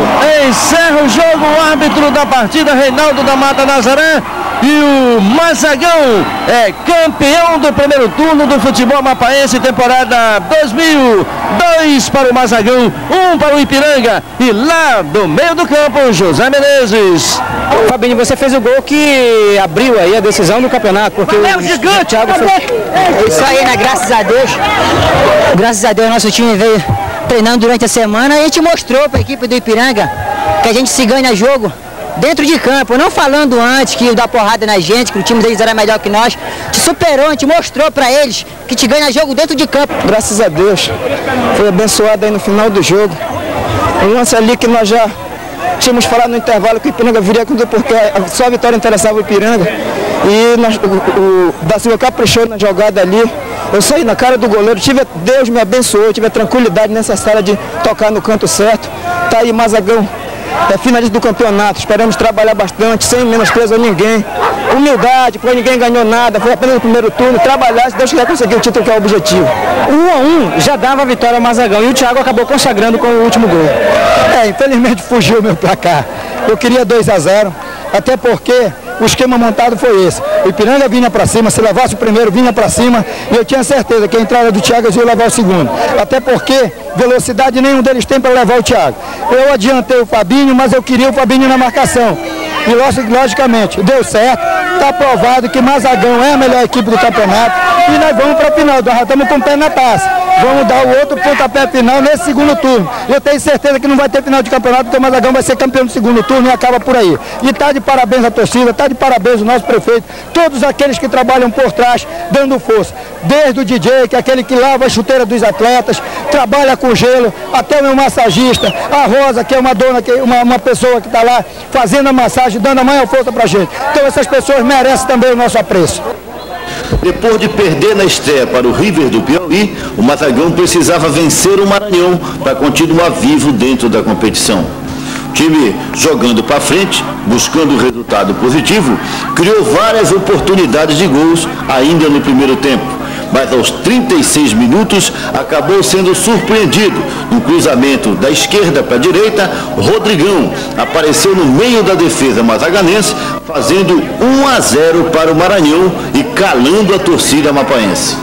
encerra o jogo, o árbitro da partida, Reinaldo da Mata Nazaré. E o Mazagão é campeão do primeiro turno do futebol mapaense, temporada 2000. 2 para o Mazagão, 1 para o Ipiranga. E lá do meio do campo, José Menezes. Fabinho, você fez o gol que abriu aí a decisão do campeonato, porque o gigante, Thiago foi... Isso aí, né? Graças a Deus. Graças a Deus, nosso time veio treinando durante a semana e a gente mostrou para a equipe do Ipiranga que a gente se ganha jogo dentro de campo, não falando antes que dar porrada na gente, que o time deles era melhor que nós. Te superou, a gente mostrou para eles que te ganha jogo dentro de campo. Graças a Deus, foi abençoado aí no final do jogo. Um lance ali que nós já tínhamos falado no intervalo que o Ipiranga viria com tudo, porque só a vitória interessava o Ipiranga. E o Da Silva caprichou na jogada ali. Eu saí na cara do goleiro, Deus me abençoou, tive a tranquilidade necessária de tocar no canto certo. Tá aí Mazagão. É finalista do campeonato, esperamos trabalhar bastante, sem menosprezo a ninguém. Humildade, porque ninguém ganhou nada, foi apenas o primeiro turno, trabalhar, se Deus quiser conseguir o título que é o objetivo. 1-1 já dava a vitória ao Mazagão e o Thiago acabou consagrando com o último gol. Infelizmente fugiu meu placar. Eu queria 2-0, até porque o esquema montado foi esse. O Ipiranga vinha para cima, se levasse o primeiro, vinha para cima, e eu tinha certeza que a entrada do Thiago ia levar o segundo. Até porque velocidade nenhum deles tem para levar o Thiago. Eu adiantei o Fabinho, mas eu queria o Fabinho na marcação. E logicamente, deu certo, está provado que Mazagão é a melhor equipe do campeonato e nós vamos para a final, nós já estamos com o pé na taça. Vamos dar o outro pontapé final nesse segundo turno. Eu tenho certeza que não vai ter final de campeonato, porque o Mazagão vai ser campeão do segundo turno e acaba por aí. E está de parabéns a torcida, está de parabéns o nosso prefeito, todos aqueles que trabalham por trás, dando força. Desde o DJ, que é aquele que lava a chuteira dos atletas, trabalha com gelo, até o meu massagista, a Rosa, que é uma dona, uma pessoa que está lá fazendo a massagem, dando a maior força para a gente. Então essas pessoas merecem também o nosso apreço. Depois de perder na estreia para o River do Piauí, o Mazagão precisava vencer o Maranhão para continuar vivo dentro da competição. O time jogando para frente, buscando o resultado positivo, criou várias oportunidades de gols ainda no primeiro tempo. Mas aos 36 minutos acabou sendo surpreendido. No cruzamento da esquerda para a direita, Rodrigão apareceu no meio da defesa mazaganense, fazendo 1-0 para o Maranhão e calando a torcida mapaense.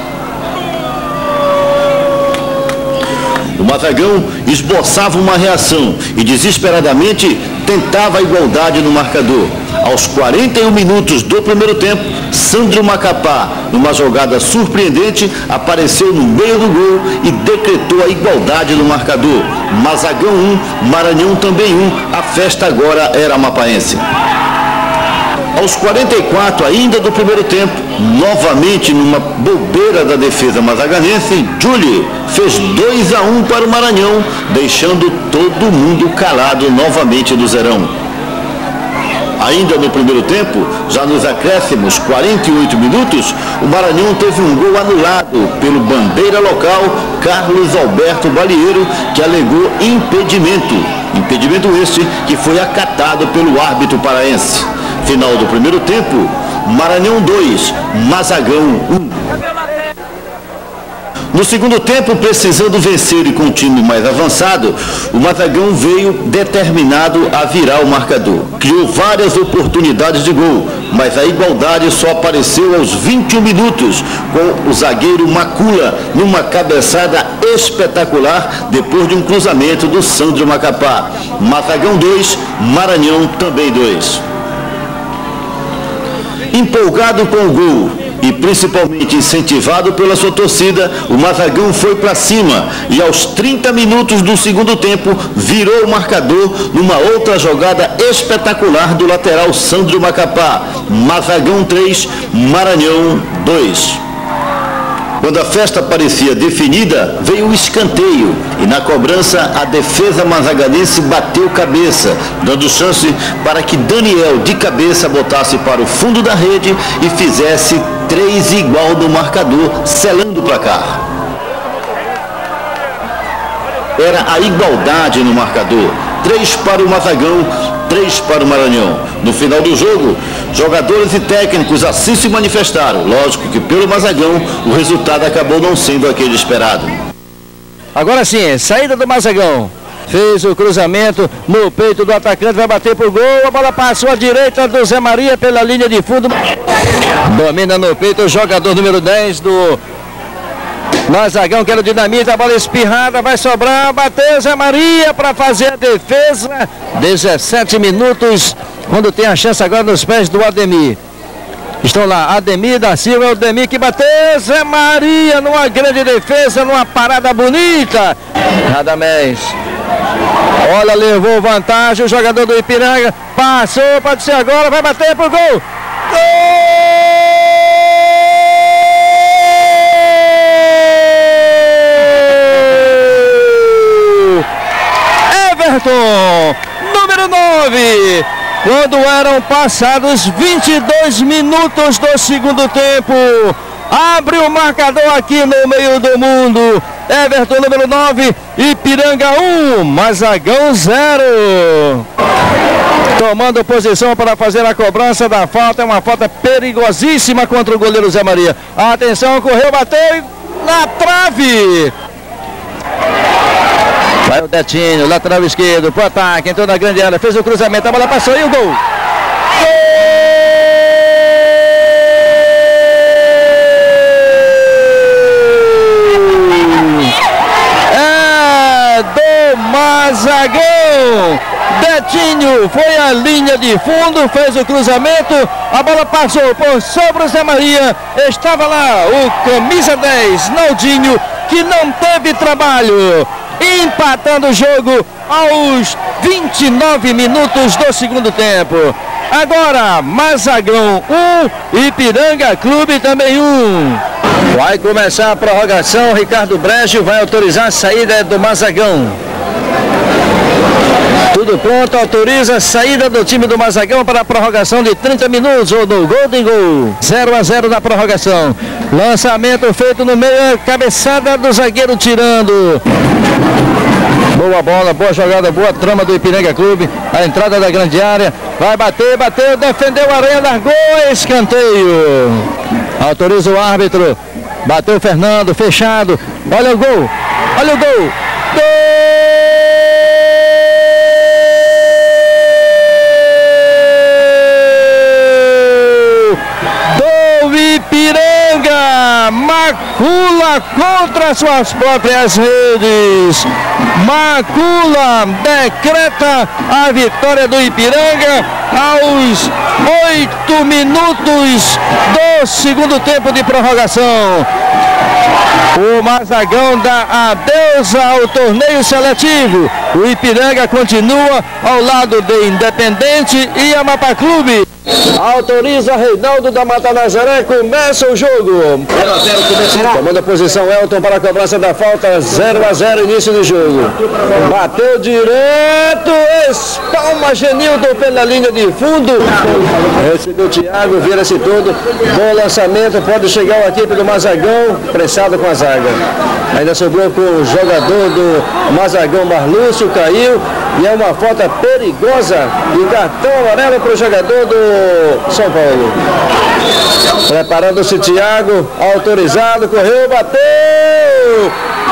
O Mazagão esboçava uma reação e desesperadamente tentava a igualdade no marcador. Aos 41 minutos do primeiro tempo, Sandro Macapá, numa jogada surpreendente, apareceu no meio do gol e decretou a igualdade no marcador. Mazagão 1, Maranhão também 1, a festa agora era mapaense. Aos 44 ainda do primeiro tempo, novamente numa bobeira da defesa mazaganense, Júlio fez 2-1 para o Maranhão, deixando todo mundo calado novamente do zerão. Ainda no primeiro tempo, já nos acréscimos 48 minutos, o Maranhão teve um gol anulado pelo bandeira local Carlos Alberto Balieiro, que alegou impedimento. Impedimento este que foi acatado pelo árbitro paraense. Final do primeiro tempo, Maranhão 2, Mazagão 1. No segundo tempo, precisando vencer e com um time mais avançado, o Mazagão veio determinado a virar o marcador. Criou várias oportunidades de gol, mas a igualdade só apareceu aos 21 minutos, com o zagueiro Macula numa cabeçada espetacular depois de um cruzamento do Sandro Macapá. Mazagão 2, Maranhão também 2. Empolgado com o gol e principalmente incentivado pela sua torcida, o Mazagão foi para cima e aos 30 minutos do segundo tempo virou o marcador numa outra jogada espetacular do lateral Sandro Macapá. Mazagão 3, Maranhão 2. Quando a festa parecia definida, veio o escanteio e na cobrança a defesa mazaganense bateu cabeça, dando chance para que Daniel de cabeça botasse para o fundo da rede e fizesse 3 igual no marcador, selando o placar. Era a igualdade no marcador, 3 para o Mazagão, 3 para o Maranhão. No final do jogo, jogadores e técnicos assim se manifestaram. Lógico que pelo Mazagão o resultado acabou não sendo aquele esperado. Agora sim, saída do Mazagão. Fez o cruzamento no peito do atacante, vai bater pro gol. A bola passou à direita do Zé Maria pela linha de fundo. Domina no peito o jogador número 10 do Mazagão, que era o Dinamite. A bola espirrada, vai sobrar. Bateu Zé Maria para fazer a defesa. 17 minutos, quando tem a chance agora nos pés do Ademir. Estão lá, Ademir da Silva, o Ademir que bateu, Zé Maria numa grande defesa, numa parada bonita. Radamés. Olha, levou vantagem o jogador do Ipiranga. Passou, pode ser agora, vai bater pro gol. Gol! Everton, número 9. Quando eram passados 22 minutos do segundo tempo, abre o marcador aqui no meio do mundo. Everton, número 9, Ipiranga 1, Mazagão 0. Tomando posição para fazer a cobrança da falta, é uma falta perigosíssima contra o goleiro Zé Maria. Atenção, correu, bateu na trave. Vai o Detinho, lateral esquerdo, pro ataque, entrou na grande área, fez o cruzamento, a bola passou e o gol. É do Mazagão. Detinho foi à linha de fundo, fez o cruzamento, a bola passou por sobre o Zé Maria, estava lá o camisa 10, Naldinho, que não teve trabalho. Empatando o jogo aos 29 minutos do segundo tempo. Agora, Mazagão 1, Ipiranga Clube também 1. Vai começar a prorrogação, Ricardo Brejo vai autorizar a saída do Mazagão. Tudo pronto, autoriza a saída do time do Mazagão para a prorrogação de 30 minutos, ou do Golden Goal. 0-0 na prorrogação. Lançamento feito no meio, cabeçada do zagueiro tirando. Boa bola, boa jogada, boa trama do Ipiranga Clube. A entrada da grande área. Vai bater, bateu, defendeu a areia, largou, escanteio. Autoriza o árbitro. Bateu o Fernando, fechado. Olha o gol, olha o gol. Gol! Ipiranga, Macula contra suas próprias redes. Macula decreta a vitória do Ipiranga aos 8 minutos do segundo tempo de prorrogação. O Mazagão dá adeus ao torneio seletivo. O Ipiranga continua ao lado de Independente e Amapá Clube. Autoriza Reinaldo da Mata Nazaré, começa o jogo. 0-0, tomando a posição Elton para a cobrança da falta, 0-0, início do jogo. Bateu direto, espalma Genilton pela linha de fundo. Recebeu o Thiago, vira-se todo. Bom lançamento, pode chegar a equipe do Mazagão, pressado com a zaga. Ainda sobrou com o jogador do Mazagão, Marlúcio. Vinícius caiu e é uma falta perigosa e cartão amarelo para o jogador do São Paulo. Preparando-se Thiago, autorizado, correu, bateu!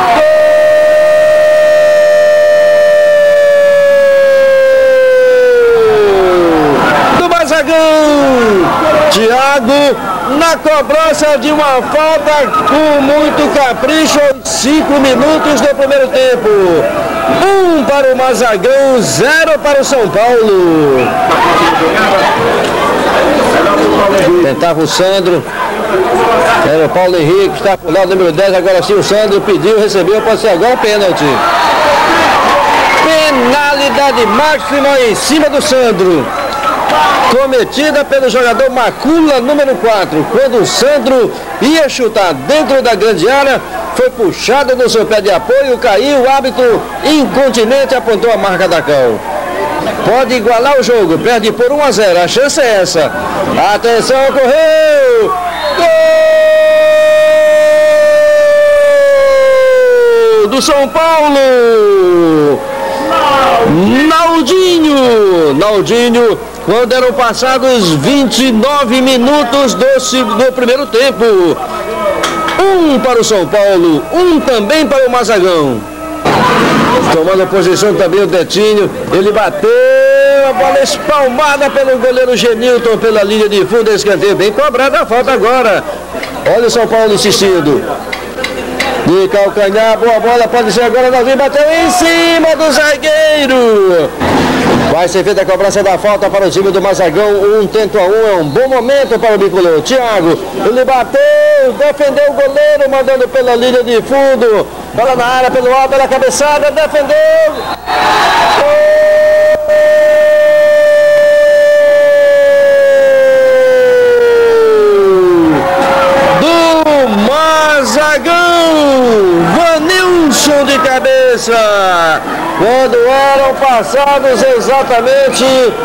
Gol! Do Mazagão! Thiago na cobrança de uma falta com muito capricho, 5 minutos do primeiro tempo. 1 para o Mazagão, 0 para o São Paulo. Tentava o Sandro. Era o Paulo Henrique, está por lá, o número 10, agora sim o Sandro pediu, recebeu, pode ser agora pênalti. Penalidade máxima em cima do Sandro. Cometida pelo jogador Macula, número 4. Quando o Sandro ia chutar dentro da grande área, foi puxado no seu pé de apoio, caiu, o árbitro incontinente apontou a marca da Cal. Pode igualar o jogo, perde por 1-0, a chance é essa. Atenção, correu! Gol do São Paulo! Naldinho, quando eram passados 29 minutos do primeiro tempo. 1 para o São Paulo, 1 também para o Mazagão. Tomando posição também o Detinho, ele bateu, a bola espalmada pelo goleiro Genilton pela linha de fundo, escanteio, bem cobrada a falta agora. Olha o São Paulo insistindo. De calcanhar, boa bola, pode ser agora, Naldinho bateu em cima do zagueiro. Vai ser feita a cobrança da falta para o time do Mazagão, 1 tento a 1, é um bom momento para o bicolor. Thiago, ele bateu, defendeu o goleiro, mandando pela linha de fundo, bola na área, pelo alto, pela cabeçada, defendeu. Do Mazagão, Vanilson de cabeça. Quando eram passados exatamente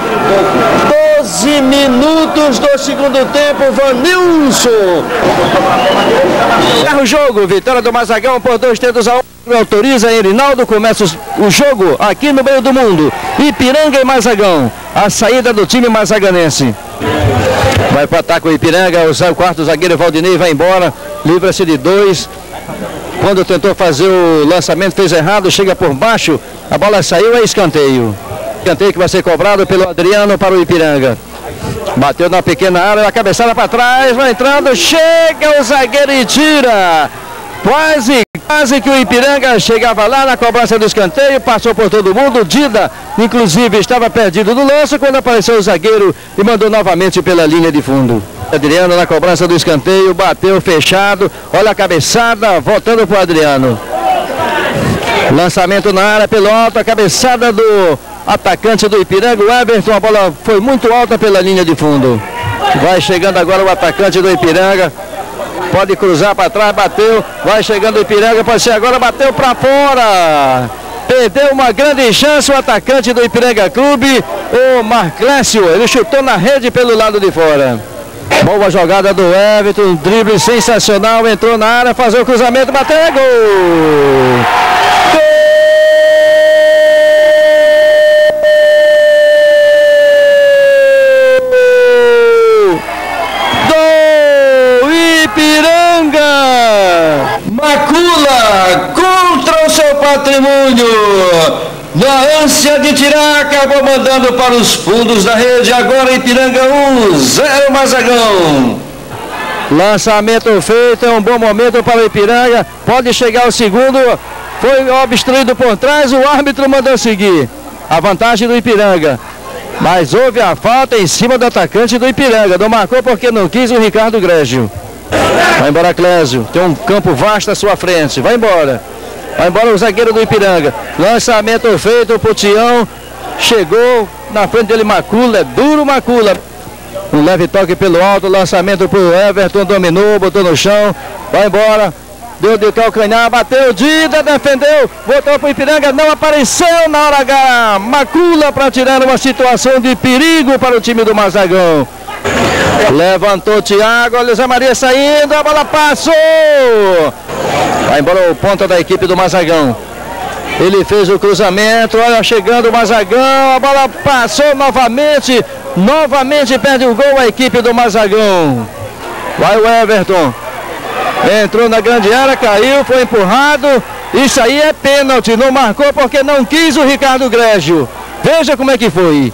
12 minutos do segundo tempo, Vanilson. Erra o jogo, vitória do Mazagão por 2 tentos a 1. Autoriza Erinaldo, começa o jogo aqui no meio do mundo. Ipiranga e Mazagão, a saída do time mazaganense. Vai para o ataque o Ipiranga, o quarto zagueiro Valdinei vai embora, livra-se de 2. Quando tentou fazer o lançamento, fez errado, chega por baixo, a bola saiu, é escanteio. Escanteio que vai ser cobrado pelo Adriano para o Ipiranga. Bateu na pequena área, a cabeçada para trás, vai entrando, chega o zagueiro e tira. Quase que o Ipiranga chegava lá na cobrança do escanteio, passou por todo mundo, Dida, inclusive, estava perdido no lance quando apareceu o zagueiro e mandou novamente pela linha de fundo. Adriano na cobrança do escanteio, bateu fechado, olha a cabeçada, voltando para o Adriano. Lançamento na área pelo alto, a cabeçada do atacante do Ipiranga, o Everton, a bola foi muito alta pela linha de fundo. Vai chegando agora o atacante do Ipiranga, pode cruzar para trás, bateu, vai chegando o Ipiranga, pode ser agora, bateu para fora. Perdeu uma grande chance o atacante do Ipiranga Clube, o Marclécio, ele chutou na rede pelo lado de fora. Boa jogada do Everton, um drible sensacional, entrou na área, fazer o cruzamento, bateu, é gol! Gol! Do Ipiranga! Macula contra o seu patrimônio! Na ânsia de tirar, acabou mandando para os fundos da rede. Agora Ipiranga 1, 0 Mazagão. Lançamento feito, é um bom momento para o Ipiranga. Pode chegar o segundo. Foi obstruído por trás, o árbitro mandou seguir. A vantagem do Ipiranga. Mas houve a falta em cima do atacante do Ipiranga. Não marcou porque não quis o Ricardo Grégio. Vai embora Clésio. Tem um campo vasto à sua frente. Vai embora. Vai embora o zagueiro do Ipiranga. Lançamento feito pro Tião. Chegou na frente dele Macula. É duro Macula. Um leve toque pelo alto. Lançamento pro Everton. Dominou, botou no chão. Vai embora. Deu de calcanhar. Bateu. Dida defendeu. Voltou pro Ipiranga. Não apareceu na hora H. Macula para tirar uma situação de perigo para o time do Mazagão. Levantou Thiago. Olha o Zé Maria saindo. A bola passou. Vai embora o ponta da equipe do Mazagão. Ele fez o cruzamento, olha, chegando o Mazagão, a bola passou novamente perde o gol a equipe do Mazagão. Vai o Everton, entrou na grande área, caiu, foi empurrado, isso aí é pênalti, não marcou porque não quis o Ricardo Grégio. Veja como é que foi.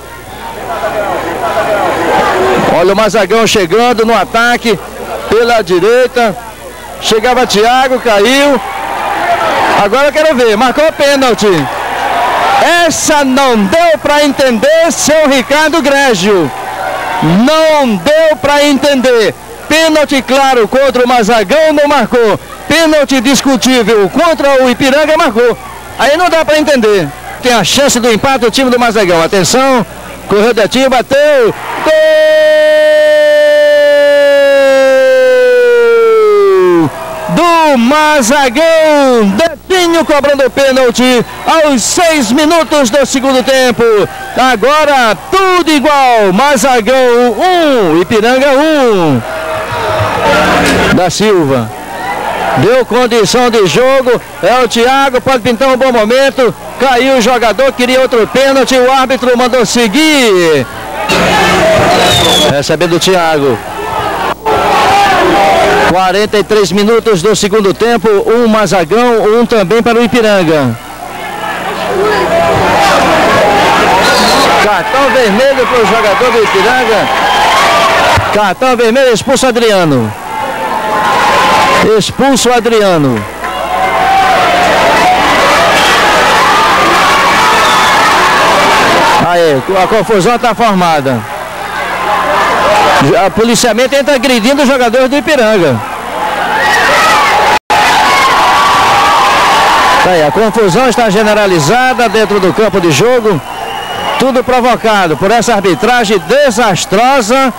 Olha o Mazagão chegando no ataque pela direita, chegava Thiago, caiu. Agora eu quero ver, marcou pênalti. Essa não deu para entender, seu Ricardo Grégio. Não deu para entender. Pênalti claro contra o Mazagão, não marcou. Pênalti discutível contra o Ipiranga, marcou. Aí não dá para entender. Tem a chance do empate o time do Mazagão. Atenção, correu Detinho, bateu. Gol! Do Mazagão, Detinho cobrando o pênalti aos 6 minutos do segundo tempo. Agora tudo igual, Mazagão 1, Ipiranga 1. Da Silva, deu condição de jogo, é o Thiago, pode pintar um bom momento, caiu o jogador, queria outro pênalti, o árbitro mandou seguir. Recebendo o Thiago. 43 minutos do segundo tempo, um Mazagão, um também para o Ipiranga. Cartão vermelho para o jogador do Ipiranga. Cartão vermelho, expulso Adriano. Expulso Adriano. Aí, a confusão está formada. O policiamento entra agredindo os jogadores do Ipiranga. Aí, a confusão está generalizada dentro do campo de jogo. Tudo provocado por essa arbitragem desastrosa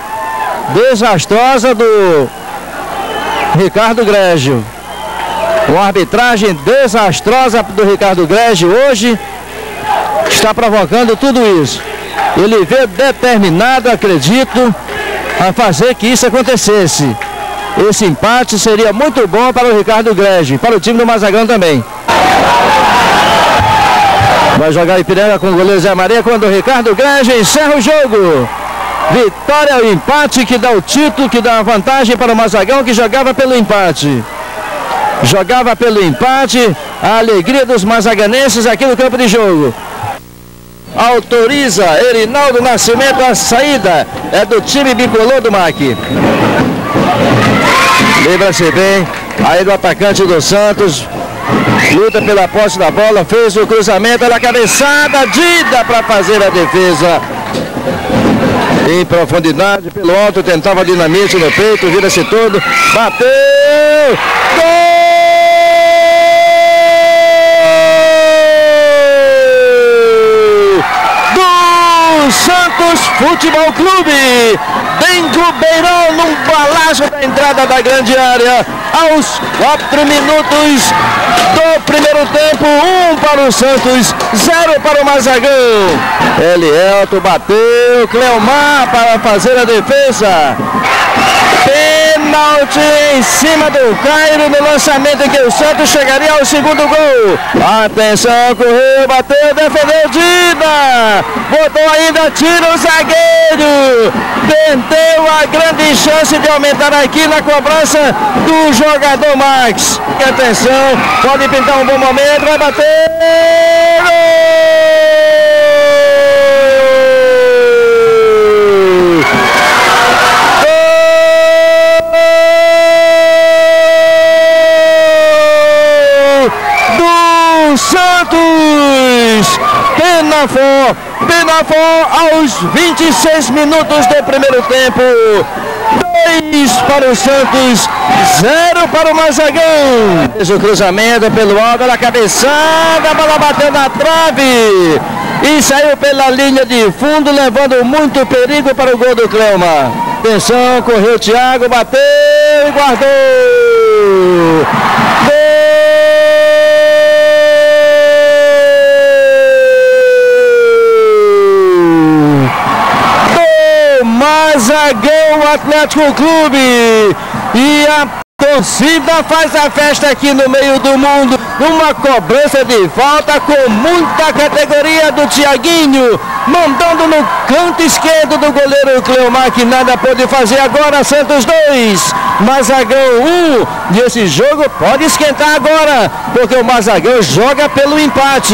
do Ricardo Grégio. Uma arbitragem desastrosa do Ricardo Grégio hoje está provocando tudo isso. Ele veio determinado, acredito, a fazer que isso acontecesse. Esse empate seria muito bom para o Ricardo Grégio, para o time do Mazagão também. Vai jogar Ipiranga com o goleiro Zé Maria quando o Ricardo Grégio encerra o jogo. Vitória ao empate que dá o título, que dá a vantagem para o Mazagão, que jogava pelo empate. Jogava pelo empate, a alegria dos mazaganenses aqui no campo de jogo. Autoriza Erinaldo Nascimento a saída, é do time bicolor do MAC. Lembra-se bem, aí do atacante do Santos, luta pela posse da bola, fez o cruzamento, ela cabeçada, Dida para fazer a defesa. Em profundidade, pelo alto, tentava dinamite no peito, vira-se todo, bateu, gol! Do Santos Futebol Clube, Dengo Beirão, num balaço da entrada da grande área, aos 4 minutos do primeiro tempo, 1 para o Santos, 0 para o Mazagão. Elielto bateu, Cleomar para fazer a defesa. Pênalti em cima do Cairo no lançamento em que o Santos chegaria ao segundo gol. Atenção, correu, bateu, defendeu Dida. Botou ainda, tira o zagueiro. Perdeu a grande chance de aumentar aqui na cobrança do jogador Max. Atenção, pode pintar um bom momento, vai bater. Santos, Penafó aos 26 minutos do primeiro tempo, 2 para o Santos, 0 para o Mazagão. Fez o cruzamento pelo alto, a cabeçada, a bola bateu na trave e saiu pela linha de fundo, levando muito perigo para o gol do Cleomar. Atenção, correu o Thiago, bateu e guardou. Mazagão Atlético Clube, e a torcida faz a festa aqui no meio do mundo. Uma cobrança de falta com muita categoria do Tiaguinho. Mandando no canto esquerdo do goleiro Cleomar, que nada pôde fazer agora. Santos 2, Mazagão 1. E esse jogo pode esquentar agora, porque o Mazagão joga pelo empate.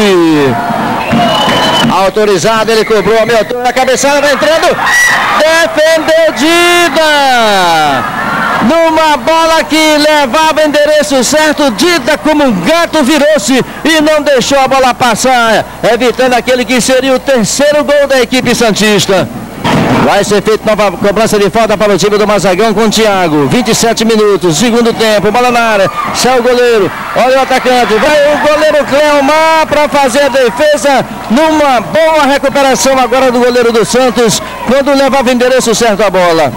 Autorizado, ele cobrou a meia altura da cabeçada, vai entrando. Defendeu Dida. Numa bola que levava endereço certo, Dida como um gato virou-se e não deixou a bola passar, evitando aquele que seria o terceiro gol da equipe santista. Vai ser feita nova cobrança de falta para o time do Mazagão com o Thiago. 27 minutos, segundo tempo, bola na área, sai o goleiro, olha o atacante, vai o goleiro Cleomar para fazer a defesa, numa boa recuperação agora do goleiro do Santos, quando levava endereço certo a bola.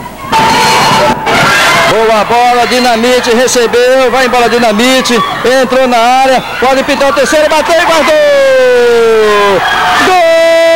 Boa bola, Dinamite recebeu, vai embora Dinamite, entrou na área, pode pintar o terceiro, bateu e guardou! Gol!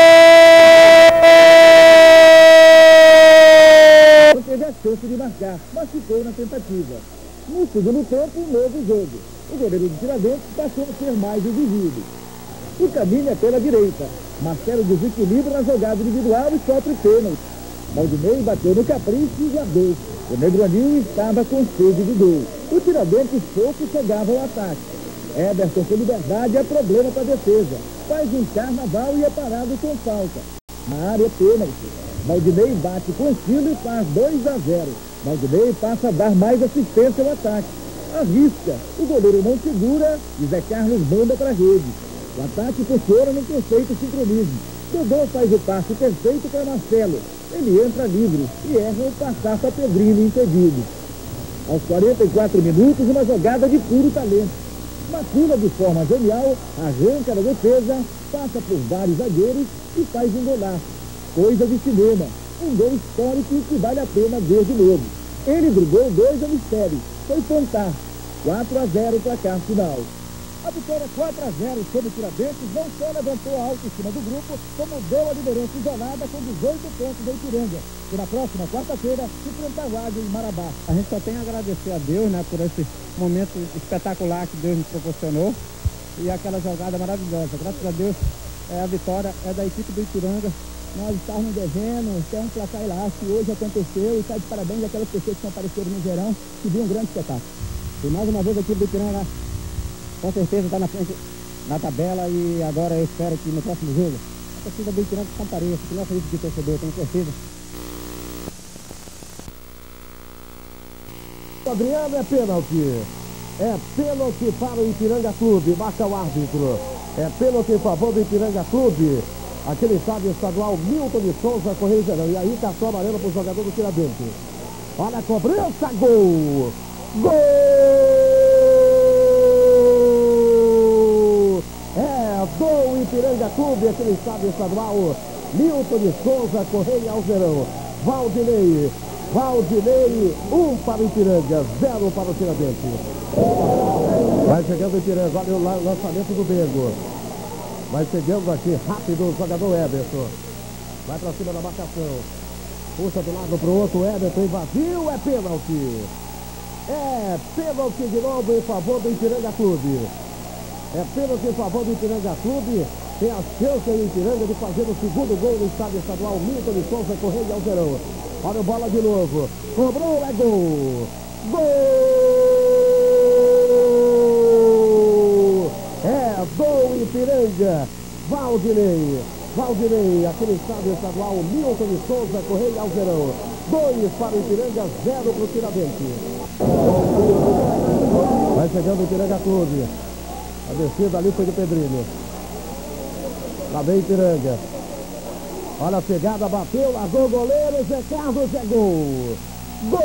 Teve a chance de marcar, mas ficou na tentativa. No segundo tempo, um novo jogo. O goleiro do Tiradentes passou a ser mais exigido. O caminho é pela direita. Marcelo desequilibra na jogada individual e sofre pênalti. Valdinei bateu no capricho e guardou. O Negro Anil estava com sede de gol. O Tiradentes pouco chegava ao ataque. Everton com liberdade é problema para a defesa. Faz um carnaval e é parado com falta. Na área pênalti. Valdinei bate com estilo e faz 2-0. Valdinei passa a dar mais assistência ao ataque. Arrisca. O goleiro não segura e Zé Carlos manda para a rede. O ataque funciona no perfeito sincronismo. Dodô faz o passe perfeito para Marcelo. Ele entra livre e erra o passar para Pedrinho impedido. Aos 44 minutos, uma jogada de puro talento. Macula de forma genial, arranca da defesa, passa por vários zagueiros e faz um golaço. Coisa de cinema. Um gol histórico que vale a pena ver de novo. Ele driblou 2 a mistério. Foi fantástico. 4-0 placar final. A vitória 4-0 sobre o Tiradentes não só levantou a autoestima do grupo, como deu a liderança isolada com 18 pontos do Ipiranga. E na próxima quarta-feira, enfrentar o Águia em Marabá. A gente só tem a agradecer a Deus, né, por esse momento espetacular que Deus nos proporcionou e aquela jogada maravilhosa. Graças a Deus, a vitória é da equipe do Ipiranga. Nós estávamos devendo, tem um placar elástico, hoje aconteceu e está de parabéns àquelas pessoas que apareceram no verão, que viu um grande espetáculo. E mais uma vez a equipe do Ipiranga com certeza está na frente na tabela e agora eu espero que no próximo jogo a torcida do Ipiranga compareça, que não acredito de torcedor, tenho certeza. Adriano, é pênalti. É pênalti para o Ipiranga Clube, marca o árbitro. É pênalti em favor do Ipiranga Clube. Aquele estádio estadual Milton de Souza, Correio Gerão. E aí cartão amarelo para o jogador do Tiradentes. Olha a cobrança, gol! Gol! É do Ipiranga Clube, aquele estádio estadual Milton de Souza, Correio Algerão. Valdinei, 1 para o Ipiranga, 0 para o Tiradentes. Vai chegando o Ipiranga, olha o lançamento do Bego. Vai chegando aqui rápido o jogador Everton. Vai para cima da marcação. Puxa do lado para o outro, Everton invadiu, é pênalti. É pênalti de novo em favor do Ipiranga Clube. É pênalti em favor do Ipiranga Clube. Tem a chance do Ipiranga de fazer o segundo gol no estádio estadual Milton de Souza, Correio de Algerão. Olha a bola de novo. Cobrou, é gol. Gol! É do Ipiranga. Valdinei, aquele estádio estadual Milton de Souza, Correio de Algerão. 2 para o Ipiranga, 0 para o Tiradentes. Vai chegando o Ipiranga Clube. A descida ali foi do Pedrinho. Lá vem Ipiranga. Olha a pegada, bateu, largou o goleiro, Zé Carlos, é gol! Gol!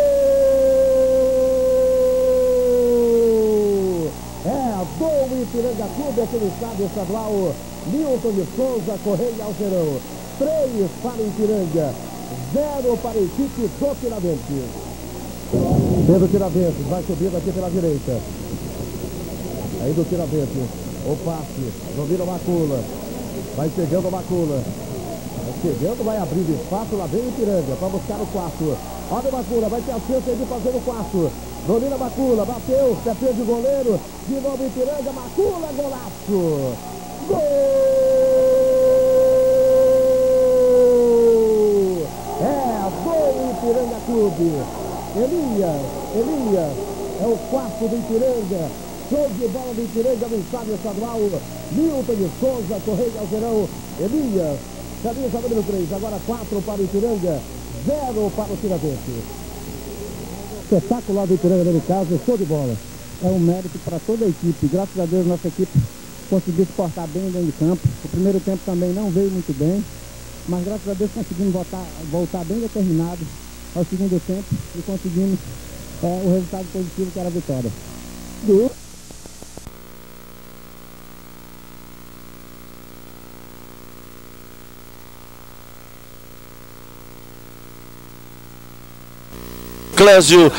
É do Ipiranga Clube, aquele estádio estadual Milton de Souza, Correio de Algerão. 3 para o Ipiranga, 0 para a equipe do Tiradentes. Pedro Tiradentes, vai subindo aqui pela direita. Aí do Tiradentes, o passe, domina o Macula. Vai chegando o Macula. Vai chegando, vai abrindo espaço, lá vem o Ipiranga para buscar o quarto. Olha o Macula, vai ter a chance de fazer o quarto. Domina Macula, bateu, pé de goleiro, de novo Ipiranga, Macula, golaço. Gol! Gol Ipiranga Clube. Elias, é o quarto do Ipiranga. Show de bola do Ipiranga no estádio estadual. Milton de Souza, Correio Galzeirão. Elias, camisa número 3, agora 4 para o Ipiranga, 0 para o Tiradentes. Espetacular do Ipiranga no caso, show de bola. É um mérito para toda a equipe. Graças a Deus nossa equipe conseguiu se portar bem dentro de campo. O primeiro tempo também não veio muito bem, mas graças a Deus conseguimos voltar bem determinado ao segundo tempo e conseguimos o resultado positivo, que era a vitória. Clésio.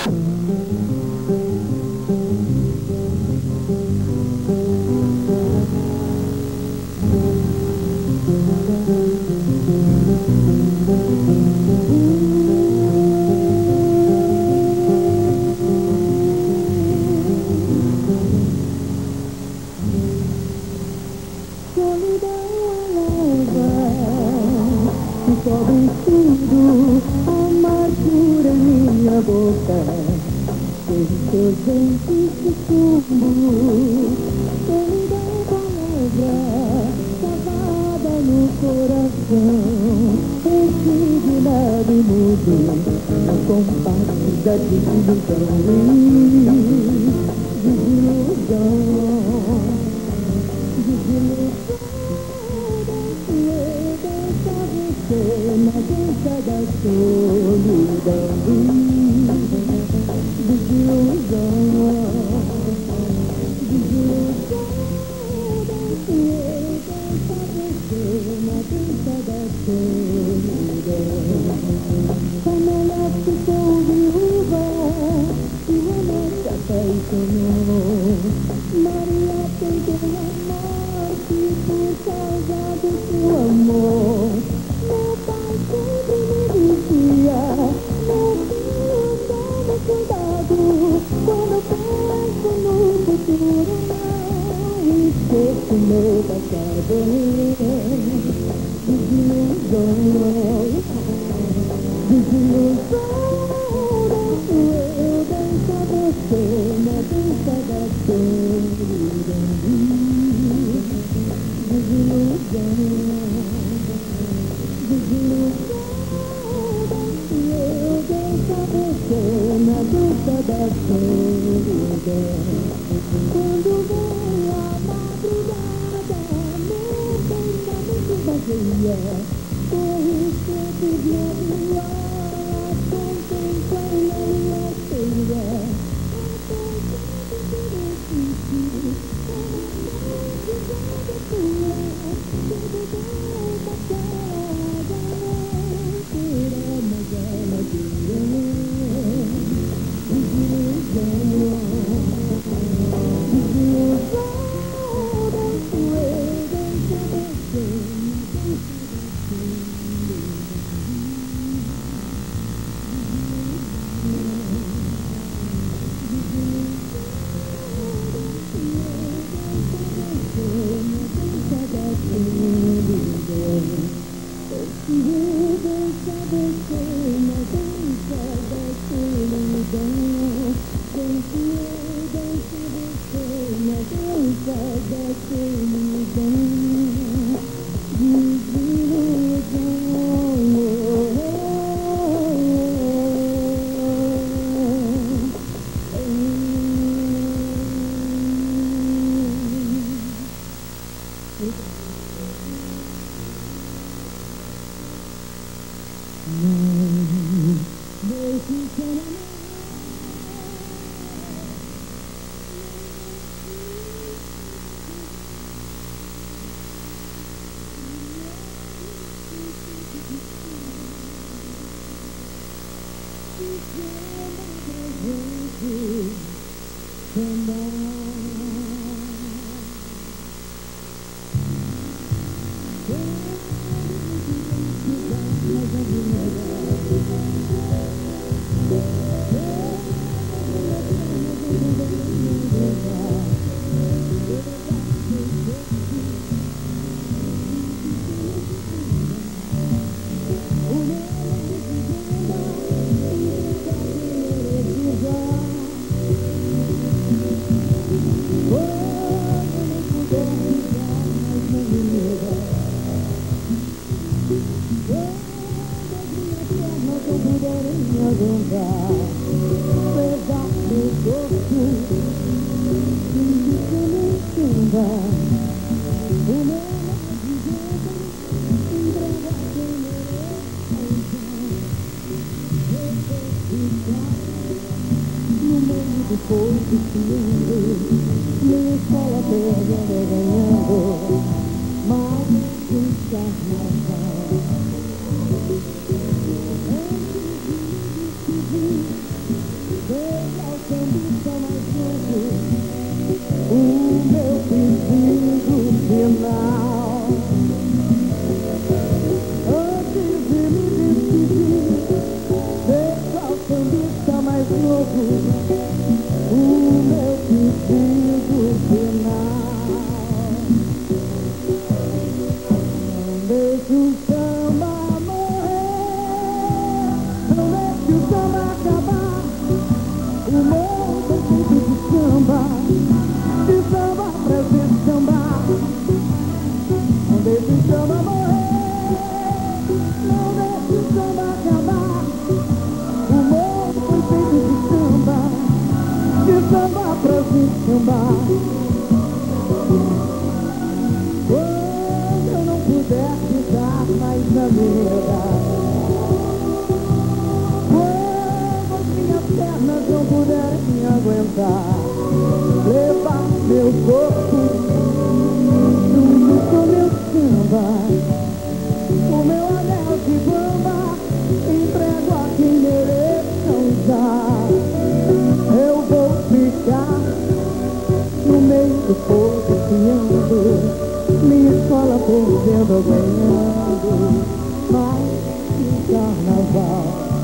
puderem me aguentar, levar meu corpo, indica meu samba, o meu dizendo, entrega quem merece. Eu vou ficar no meio do povo criando, minha escola perdendo, ganhando, mas um carnaval. Veja o sambista mais novo, o meu pedido final. Antes de me despedir, veja o sambista mais novo, o meu pedido final. Não deixe o samba morrer, não deixe o samba acabar. O meu conceito de samba pra ser samba. Não deixe o samba morrer, não deixe o samba acabar. O meu conceito de samba pra ser samba. Quando eu não puder ficar mais na mesa, pernas não puderem me aguentar, levar meu corpo junto com meu samba, o meu anel de bamba, entrego a quem mereça usar. Eu vou ficar no meio do povo criando, minha escola perdendo ou ganhando, mais um carnaval.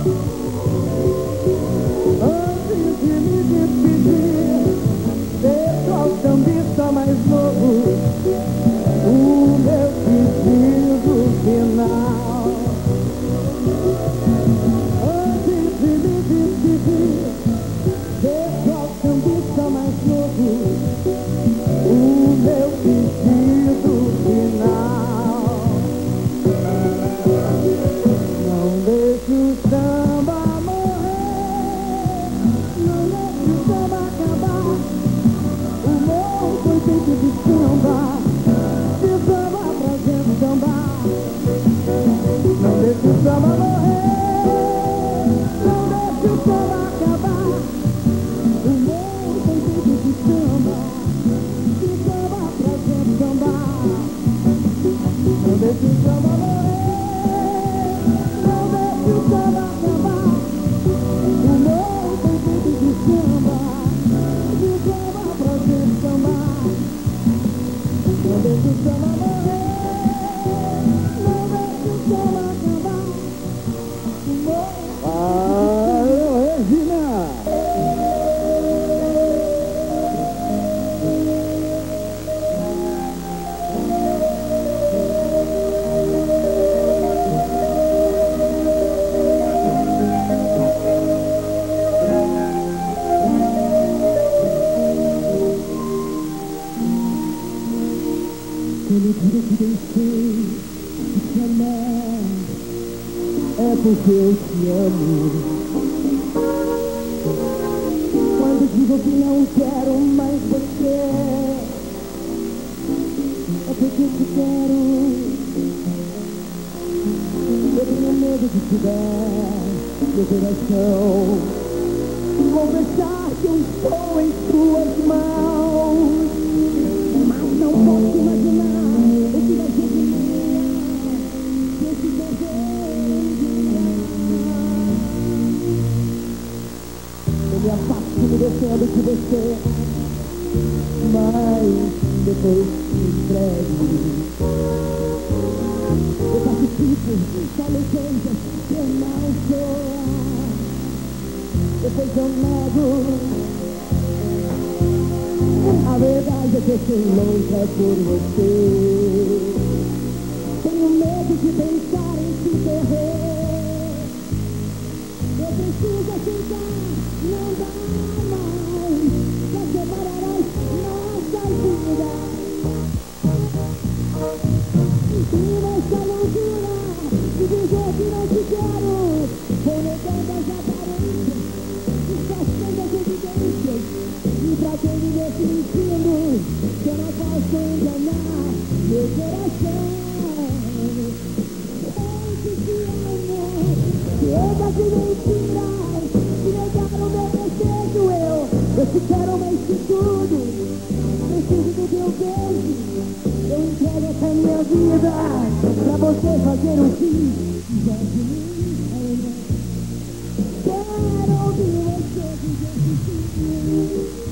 Antes de me despedir, deixo ao sambista mais novo o meu pedido final. Antes de me despedir, deixo ao sambista mais novo o meu pedido final. Não deixe o samba morrer, não deixe o samba acabar. O meu conceito de samba pra gente sambar. Não deixe o samba morrer, não deixe o samba acabar. O meu conceito de samba pra gente sambar. Não deixe o samba morrer, não deixe o samba acabar. O meu conceito de samba pra gente sambar. Não deixe o samba morrer, não deixe o samba acabar. O meu... Alô, Regina! Quando tudo que deixei de te amar, é porque eu te amo. Quando digo que não quero mais você, é porque eu te quero. Eu tenho medo de te dar meu coração, confessar que eu estou em suas mãos, mas não posso imaginar o que vai ser de mim se esse desejo. Eu me afasto me descendo de você, mas depois te entrego. Eu participo, falo coisas que eu não sou, depois eu nego. A verdade é que eu sou louca por você. Tenho medo de pensar em te perder. Eu preciso aceitar, não dá mais pra separar as nossas vidas. E nessa loucura de dizer que não te quero, vou negar. posso enganar meu coração. Eu te amo, chega de mentiras, se negaram meu desejo. Eu te quero mais que tudo, preciso do teu beijo. Eu entrego essa minha vida pra você fazer um fim. Quero ouvir você dizer que sim.